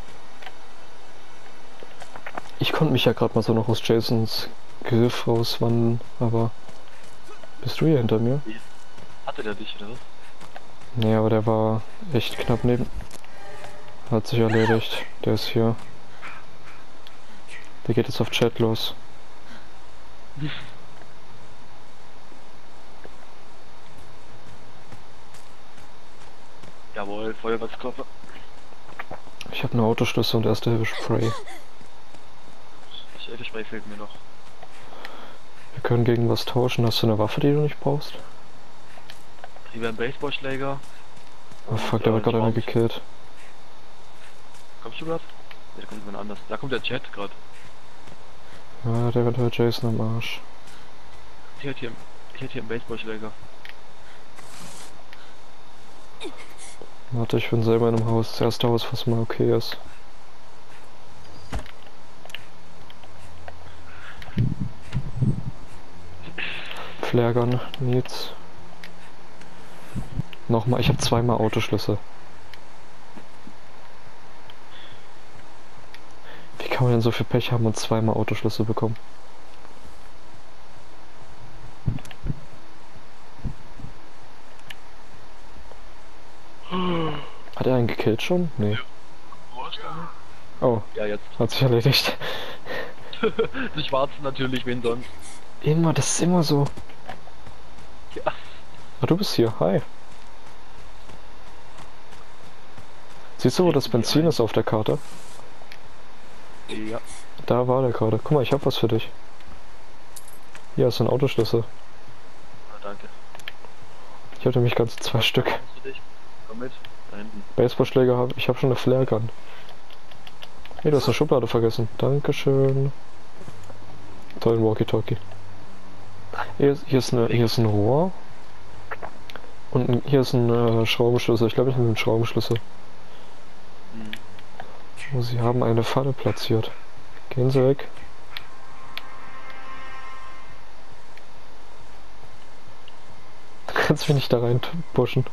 Ich konnte mich ja gerade mal so noch aus Jasons Griff rauswandern, aber... Bist du hier hinter mir? Hatte der dich, oder was? Nee, aber der war echt knapp neben... Hat sich erledigt. Der ist hier. Der geht jetzt auf Chat los. Jawohl, Feuerwerkskörper. Ich habe eine Autoschlüssel und erste Hilfe Spray. Spray fehlt mir noch. Wir können gegen was tauschen. Hast du eine Waffe, die du nicht brauchst? Lieber ein Baseballschläger. Oh fuck, da wird gerade einer gekillt. Kommst du grad? Ne, da kommt jemand anders. Da kommt der Chat grad. Ja, der wird halt Jason am Arsch. Ich hätte hier einen Baseballschläger. Warte, ich bin selber in einem Haus. Das erste Haus, was mal okay ist. Flaregun, Needs. Nochmal, ich habe zweimal Autoschlüssel. Wie kann man denn so viel Pech haben und zweimal Autoschlüssel bekommen? Hat er einen gekillt schon? Nee. Oh, Ja, jetzt. hat sich erledigt. Die Schwarzen natürlich, wen sonst? Immer, das ist immer so. Ja. Ah, du bist hier, hi. Siehst du, wo das Benzin ist auf der Karte? Ja. Da war der gerade. Guck mal, ich hab was für dich. Hier ist ein Autoschlüssel. Ah, danke. Ich hatte nämlich ganze 2 Stück. Kommst du dich? Komm mit. Da hinten. Baseballschläger habe ich. Habe schon eine Flaregun. Hey, du hast eine Schublade Dankeschön. Tollen Walkie-Talkie. Hier ist ein Rohr. Und hier ist ein Schraubenschlüssel. Ich glaube, ich nehme einen Schraubenschlüssel. Oh, sie haben eine Falle platziert. Gehen Sie weg. Du kannst mich nicht da rein pushen.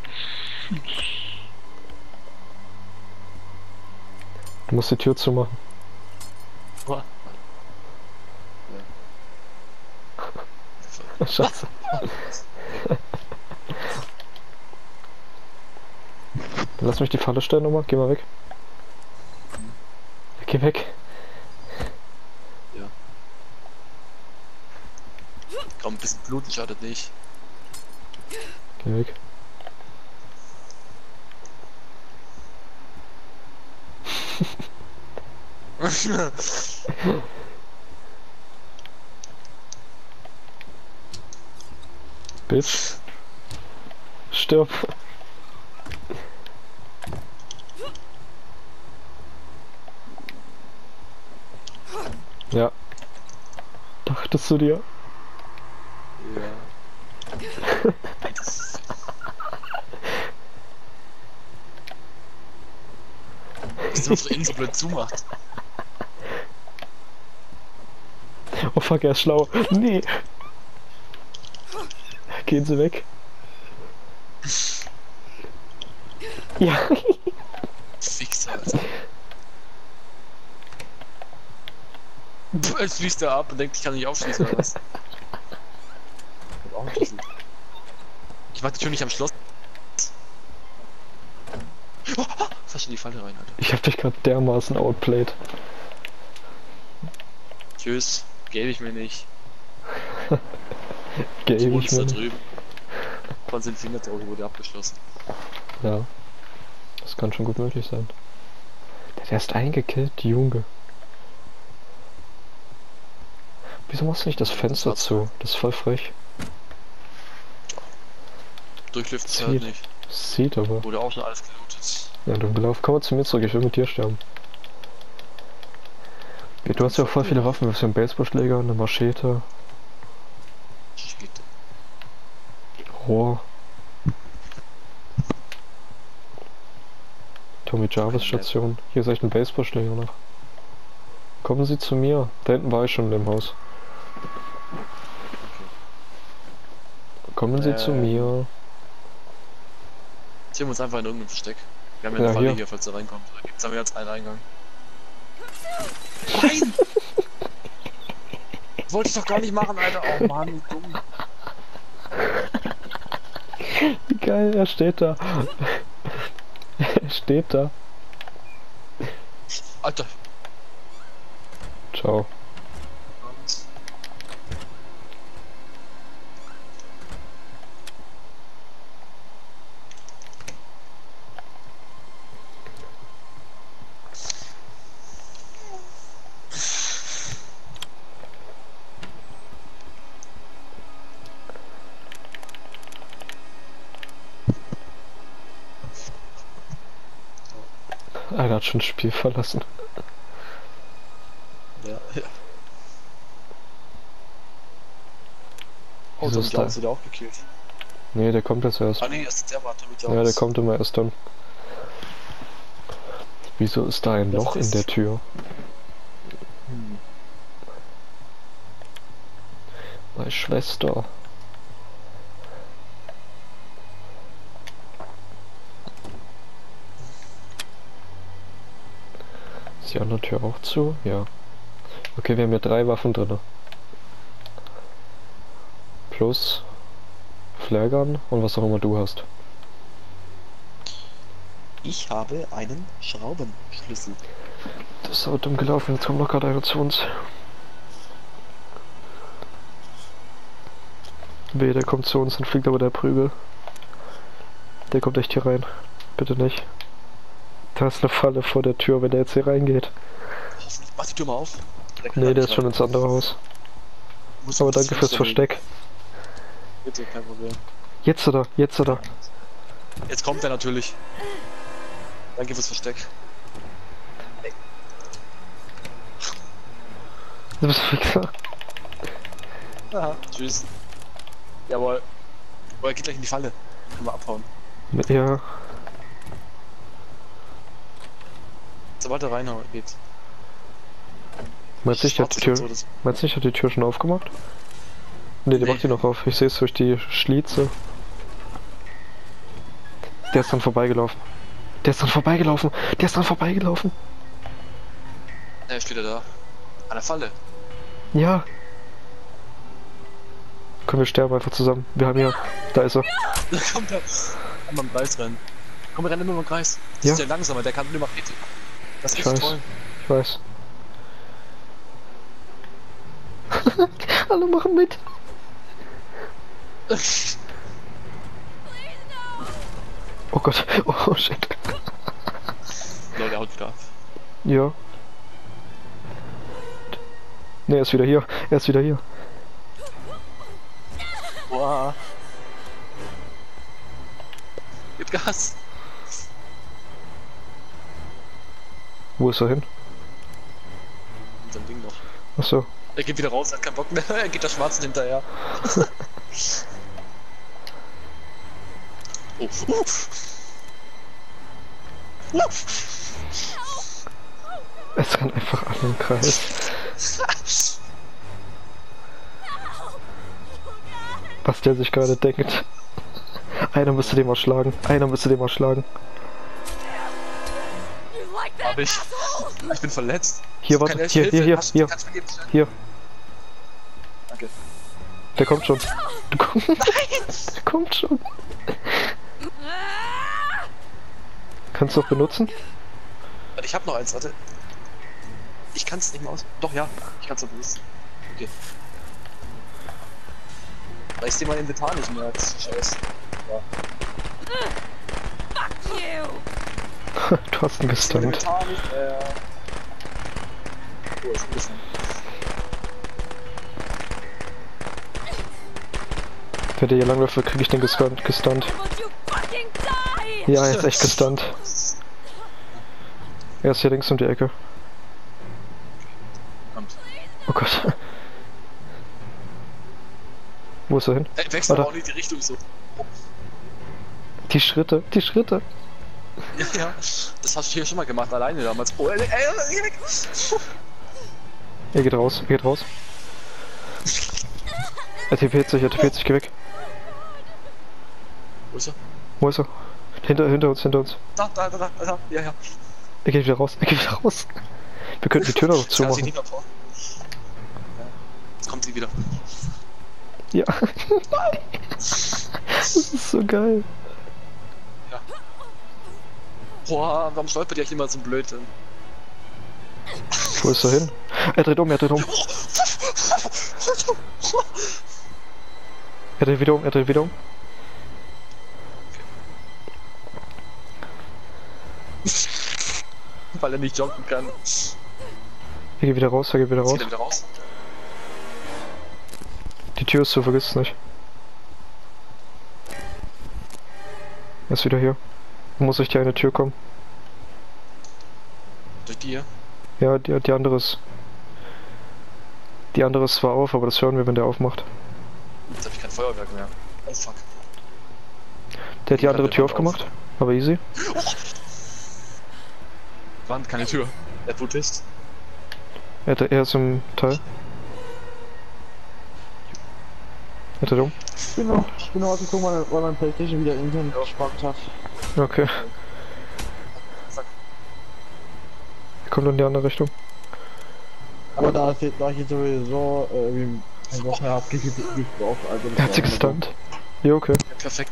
Du musst die Tür zumachen. Oh. Scheiße. Dann lass mich die Falle stellen nochmal. Geh mal weg. Geh weg. Ja. Komm, ein bisschen bluten schadet nicht. Geh weg. Bitch. Stirb. Ja. Dachtest du dir? Ja. Dass man von innen so blöd zumacht. Oh fuck, er ist schlau. Nee. Gehen Sie weg. Ja. Fixer, Alter. Jetzt fließt er ab und denkt, ich kann nicht aufschließen oder was? Ich warte schon nicht am Schloss. Oh, was hast du in die Falle rein, Alter? Ich hab dich gerade dermaßen outplayed. Tschüss, gebe ich mir nicht. Geh Die ich Monster mir. drüben. Von seinem Fingertauche wurde abgeschlossen. Ja. Das kann schon gut möglich sein. Der ist eingekillt, die Junge. Wieso machst du nicht das Fenster zu? Das ist voll frech. Durchlüften halt nicht. Sieht aber. Wurde auch schon alles gelootet. Ja, du gelaufen. Komm mal zu mir zurück, ich will mit dir sterben. Ja, du hast ja auch voll viele Waffen, du hast ja einen Baseballschläger, eine Machete, Shit. Rohr. Tommy Jarvis Station. Hier ist echt ein Baseballschläger noch. Kommen Sie zu mir. Da hinten war ich schon in dem Haus. Kommen Sie zu mir. Ziehen wir uns einfach in irgendein Versteck. Wir haben ja Ja, eine Falle hier. hier, falls er reinkommt. Da gibt's aber jetzt einen Eingang. Nein! Das wollte ich doch gar nicht machen, Alter. Oh Mann, wie dumm. Wie geil, er steht da. Er steht da. Alter. Ciao. Einer hat schon das Spiel verlassen. Ja, ja. Oh, Wieso Tom ist Jones da- wird auch gekillt. Nee, der kommt jetzt erst. Ah nee, der war Tommy Jones. Ja, der kommt immer erst dann. Wieso ist da ein Das Loch in ist- der Tür? Meine Schwester. Ist die andere Tür auch zu? Ja. Okay, wir haben hier 3 Waffen drin. Plus Flaregun und was auch immer du hast. Ich habe einen Schraubenschlüssel. Das ist aber dumm gelaufen, jetzt kommt noch gerade einer zu uns. Weh, der kommt zu uns, dann fliegt aber der Prügel. Der kommt echt hier rein. Bitte nicht. Da ist eine Falle vor der Tür, wenn der jetzt hier reingeht. Hoffentlich. Mach die Tür mal auf. kann Nee, da der nicht ist schon rein. ins andere Haus. Muss Aber das danke fürs Fenster legen. Versteck. Bitte, kein Problem. Jetzt oder? Jetzt oder? Jetzt kommt er natürlich. Danke fürs Versteck. Du bist ein Fixer. Aha. Tschüss. Jawohl. Oh, er geht gleich in die Falle. Können wir abhauen. Ja. Sobald er reinhaut, geht. Meinst du nicht, hat die Tür, meinst du nicht, hat die Tür schon aufgemacht? Nee, die Nee. macht die noch auf. Ich sehe es durch die Schlitze. Der ist dann vorbeigelaufen. Der ist dann vorbeigelaufen. Der ist dann vorbeigelaufen. Er steht da. An der Falle. Ja. Komm, wir sterben einfach zusammen. Wir haben ja... Da ist er. Da kommt er. Einmal im Kreis rennen. Komm, wir rennen immer im Kreis. Das Ja. ist der langsamer, der kann nur Machete. Das ist Ich richtig weiß. toll. Ich weiß. Alle machen mit. Oh Gott. Oh shit. Leute, der haut wieder ab. Ja. Ne, er ist wieder hier. Er ist wieder hier. Boah. Gib Gas. Wo ist er hin? Und sein Ding noch. Achso. Er geht wieder raus, er hat keinen Bock mehr. Er geht der Schwarzen hinterher. Oh. Es rennt einfach alle im Kreis. Was der sich gerade denkt. Einer müsste den mal schlagen. Einer müsste den mal schlagen. Hab ich. Ich bin verletzt. Hier, Keine warte. erste Hier, Hilfe. hier, hier, Kannst- hier, kannst du mir geben, schnell? hier. Danke. Der kommt schon. Der kommt, der kommt schon. Kannst du auch benutzen? Warte, ich hab noch eins, warte. Ich kann's nicht mehr aus. Doch, ja. Ich kann's noch benutzen. Okay. Da ist dir mein Inventar nicht mehr. Das ist scheiße. Ja. Du hast ihn Ist mein gestunt. Inventar nicht mehr. Oh, ist ein bisschen. Wenn der hier langläuft, krieg ich den gestunt. Ja, er ist echt gestunt. Er ist hier links um die Ecke. Kommt. Oh Gott. Wo ist er hin? Wechselt Warte. aber auch nicht die Richtung so. Die Schritte, die Schritte. Ja, ja. Das hast du hier schon mal gemacht, alleine damals. Oh, geh weg! Er geht raus, er geht raus. Er TP't sich, geh weg. Wo ist er? Wo ist er? Hinter uns. Da, ja, ja. Er geht wieder raus, Wir könnten die Tür noch Ja, sie zumachen. nicht mehr vor. Ja. Jetzt kommt sie wieder. Ja. Das ist so geil. Ja. Boah, warum stolpert ihr euch immer so blöd hin? Wo ist er hin? Er dreht um. Er dreht wieder um. Weil er nicht joggen kann. Er geht wieder raus, Zieht er wieder raus? Die Tür ist zu, vergiss es nicht. Er ist wieder hier. Muss durch die eine Tür kommen. Durch die hier? Ja, die andere ist... Die andere ist zwar auf, aber das hören wir, wenn der aufmacht. Jetzt hab ich kein Feuerwerk mehr. Oh fuck. Der hat die andere Tür aufgemacht, aber easy. Wand, keine Tür. Der Buddhist. Er ist im Teil. Er dreht um. Ich bin noch rausgekommen, weil mein Playstation wieder Internet gespackt hat. Okay. Er kommt in die andere Richtung. Aber da ich jetzt sowieso irgendwie keine Woche habe, geht es nicht drauf. Also Er hat sie gestunt. Ja, okay. Ja, perfekt.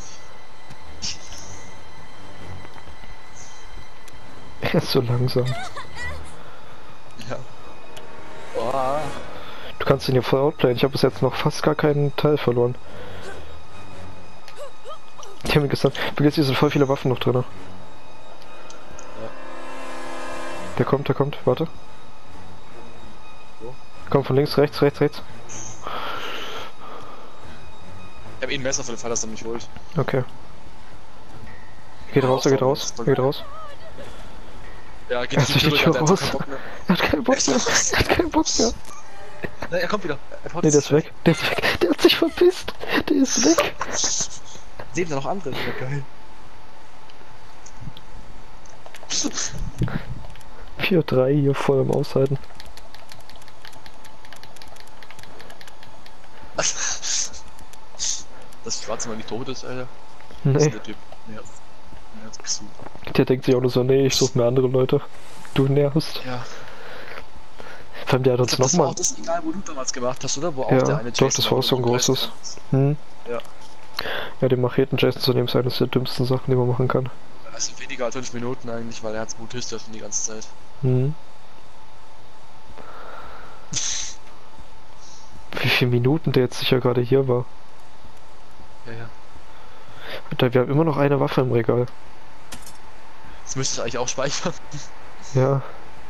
Er ist so langsam. Ja. Boah. Du kannst ihn ja voll outplayen. Ich habe bis jetzt noch fast gar keinen Teil verloren. Ich habe ihn gestunt. Vergiss, hier sind voll viele Waffen noch drin. Ja. Der kommt. Warte. Wo? Kommt von links, rechts. Ich hab eh ein Messer für den Fall, dass er mich holt. Okay. Er geht raus. Ja, geht Er ist durch die Tür raus. Er hat keinen Bock mehr. Nein, er kommt wieder. Nee, der ist weg. Der hat sich verpisst. Der ist weg. Sehen da noch andere, das ist ja geil. 4-3 hier voll am Aushalten. Das Schwarze mal nicht tot ist, Alter. Das Nee, ist der Typ. Ja. der denkt sich auch nur so, nee, ich suche mir andere Leute. Du nervst. Ja. Vor allem, der hat uns Das war nochmal... auch das Egal, wo du damals gemacht hast, oder? Wo auch Ja, der eine doch, Jason das war auch so ein großes. Hm? Ja. Ja, den Macheten Jason zu nehmen ist eines der dümmsten Sachen, die man machen kann. Also weniger als 5 Minuten eigentlich, weil er hat's gut ist die ganze Zeit. Hm. Wie viele Minuten der jetzt sicher gerade hier war. Ja, ja. Alter, wir haben immer noch eine Waffe im Regal. Das müsste ich eigentlich auch speichern. Ja.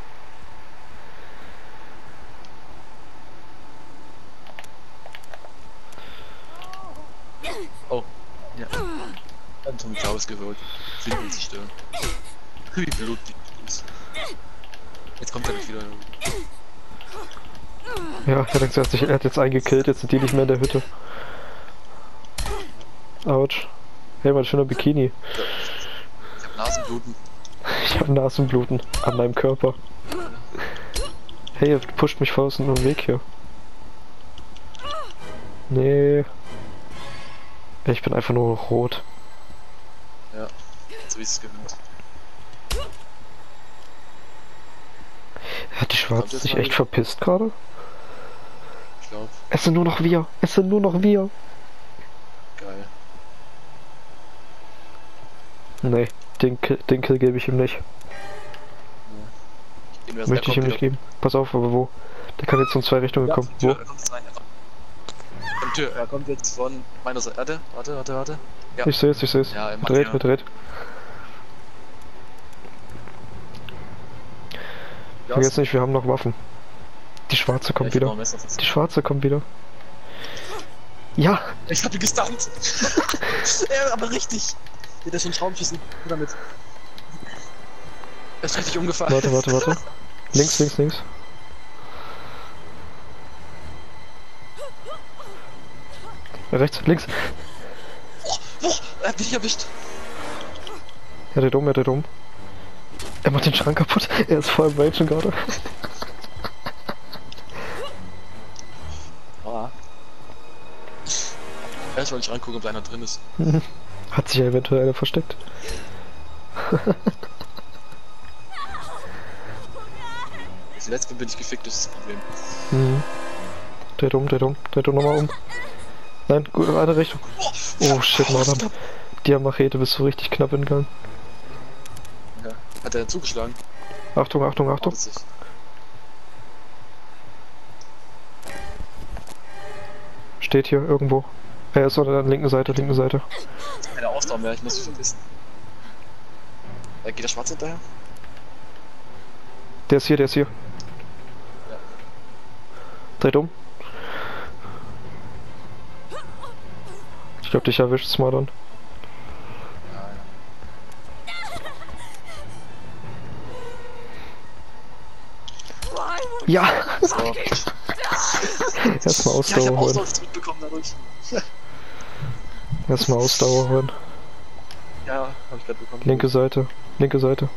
Oh. Ja. Dann zum Klaus geholt. Finden sich stören. Wie Blut die ist. Jetzt kommt er nicht wieder. Ja, er denkt, er hat jetzt eingekillt, jetzt sind die nicht mehr in der Hütte. Autsch. Hey, mein schöner Bikini. Ich hab Nasenbluten. Ich hab Nasenbluten an meinem Körper. Hey, er pusht mich voll aus dem Weg hier. Nee. Ich bin einfach nur rot. Ja, so wie es gehört. Hat die Schwarze sich echt verpisst gerade? Ich glaub. Es sind nur noch wir. Geil. Nee, den Kill gebe ich ihm nicht. Möchte ich ihm nicht geben. Pass auf, aber wo? Der kann jetzt von 2 Richtungen kommen. Wo? Er kommt jetzt von meiner Seite. Warte. Ja. Ich seh's. Ja, Dreht. Vergiss nicht, wir haben noch Waffen. Die Schwarze kommt wieder. Ja! Ich hab ihn gestunt! Ja, aber richtig! Der ist schon Schaumschüssen. Damit. Er ist richtig umgefallen. Warte. Links. Rechts, links. Wo? Er hat mich erwischt. Er dreht um, er dreht um. Er macht den Schrank kaputt. Er ist voll im Ragen gerade. Ah. Erst weil ich reingucke, ob einer drin ist. Hat sich ja eventuell einer versteckt. Das letzte bin ich gefickt, das ist das Problem. Mhm. Dreht um nochmal um. Nein, gut, in eine Richtung. Oh shit, Mann. Die Machete bist du richtig knapp entgangen. Ja. Hat er zugeschlagen? Achtung, Achtung, Achtung. Witzig. Steht hier irgendwo. Er ist an der linken Seite, Keine Ausdauer mehr, ich muss mich verpissen. Geht der Schwarz hinterher? Der ist hier. Ja. Dreht um. Ich glaub, dich erwischt's mal dann. Ja! So. Erstmal Ja, ich Ausdauer hab holen. Ausdauer zurückbekommen dadurch. Erstmal Ausdauer holen. Ja, hab ich gerade bekommen. Linke Seite.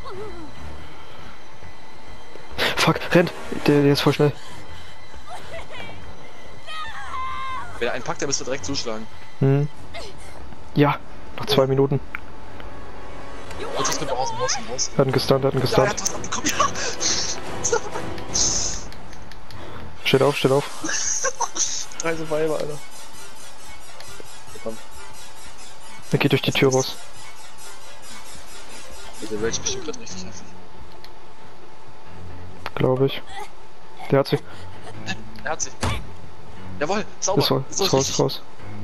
Fuck, rennt! Der ist voll schnell. Wenn er einen packt, der müsste direkt zuschlagen. Hm. Ja, noch 2 Minuten. Und das kommt auch aus dem Haus. Er hat ihn gestunt, Ja, er hat was abbekommen, ja! Steht auf. 3 Survivor, Alter. Komm, Er geht durch die Tür raus. der Rage bestimmt gerade richtig heftig. Glaube ich. Der hat sie. Er hat sie. Jawohl, sauber. Ist So raus, richtig. raus.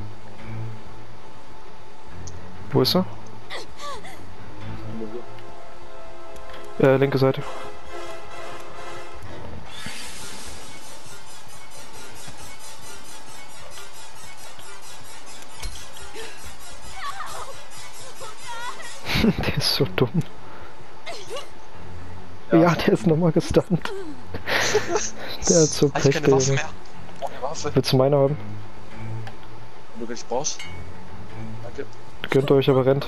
Wo ist er? Linke Seite. Der ist so dumm. Ja, der ist nochmal gestunt. Der hat so Hab ich Pech, keine der Waffe Junge. mehr. Oh, eine Waffe. Willst du meine haben? Wenn du gar nicht brauchst. Danke. Gönnt euch, aber rennt.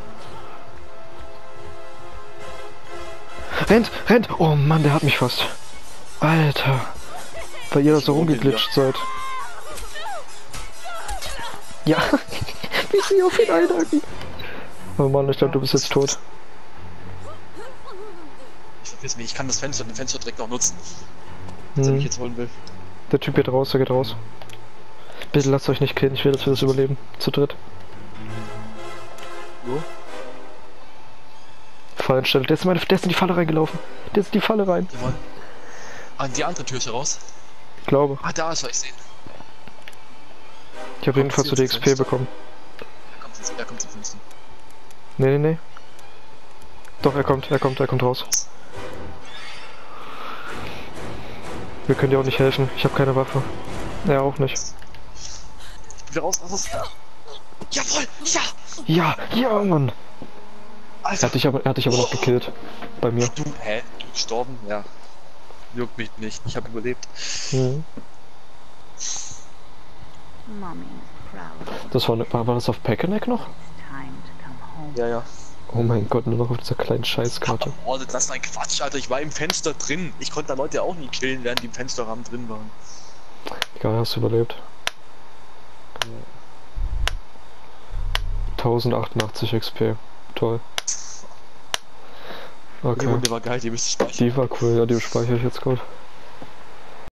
Rennt! Oh Mann, der hat mich fast. Alter. Weil ihr da so rumgeglitscht seid. Ja. Wie sie auf ihn einhaken. Oh Mann, ich glaube, du bist jetzt tot. Ich verpiss mich, ich kann den Fenster direkt noch nutzen. Wenn ich Hm. jetzt holen will. Der Typ geht raus, Bitte lasst euch nicht killen, ich will, dass wir das überleben. Zu dritt. Wo? Fallenstelle. Der ist in die Falle reingelaufen. Der ist in die Falle rein. Jawohl. Ah, die andere Tür ist heraus. Ich glaube. Ah, da ist er, ich sehe ihn. Ich habe jedenfalls so die XP bekommen. Er kommt zum Fenster. Nee. Doch, er kommt raus. Wir können dir auch nicht helfen. Ich habe keine Waffe. Er auch nicht. Wieder raus. Jawohl, ja! Ja, Mann. Er Alter, hat dich aber noch gekillt. Bei mir. du, hä? Du gestorben? Ja. Juckt mich nicht, ich habe überlebt. Mhm. Mommy is proud. Das war das auf Peckeneck noch? Time to come home. Ja. Oh mein Gott, nur noch auf dieser kleinen Scheißkarte. Oh, das ist ein Quatsch, Alter. Ich war im Fenster drin. Ich konnte da Leute auch nie killen, während die im Fensterrahmen drin waren. Egal, hast du überlebt. 1088 XP. Toll. Die Okay. Runde war geil, die müsste speichern. Die war cool, ja, die speichere ich jetzt gut.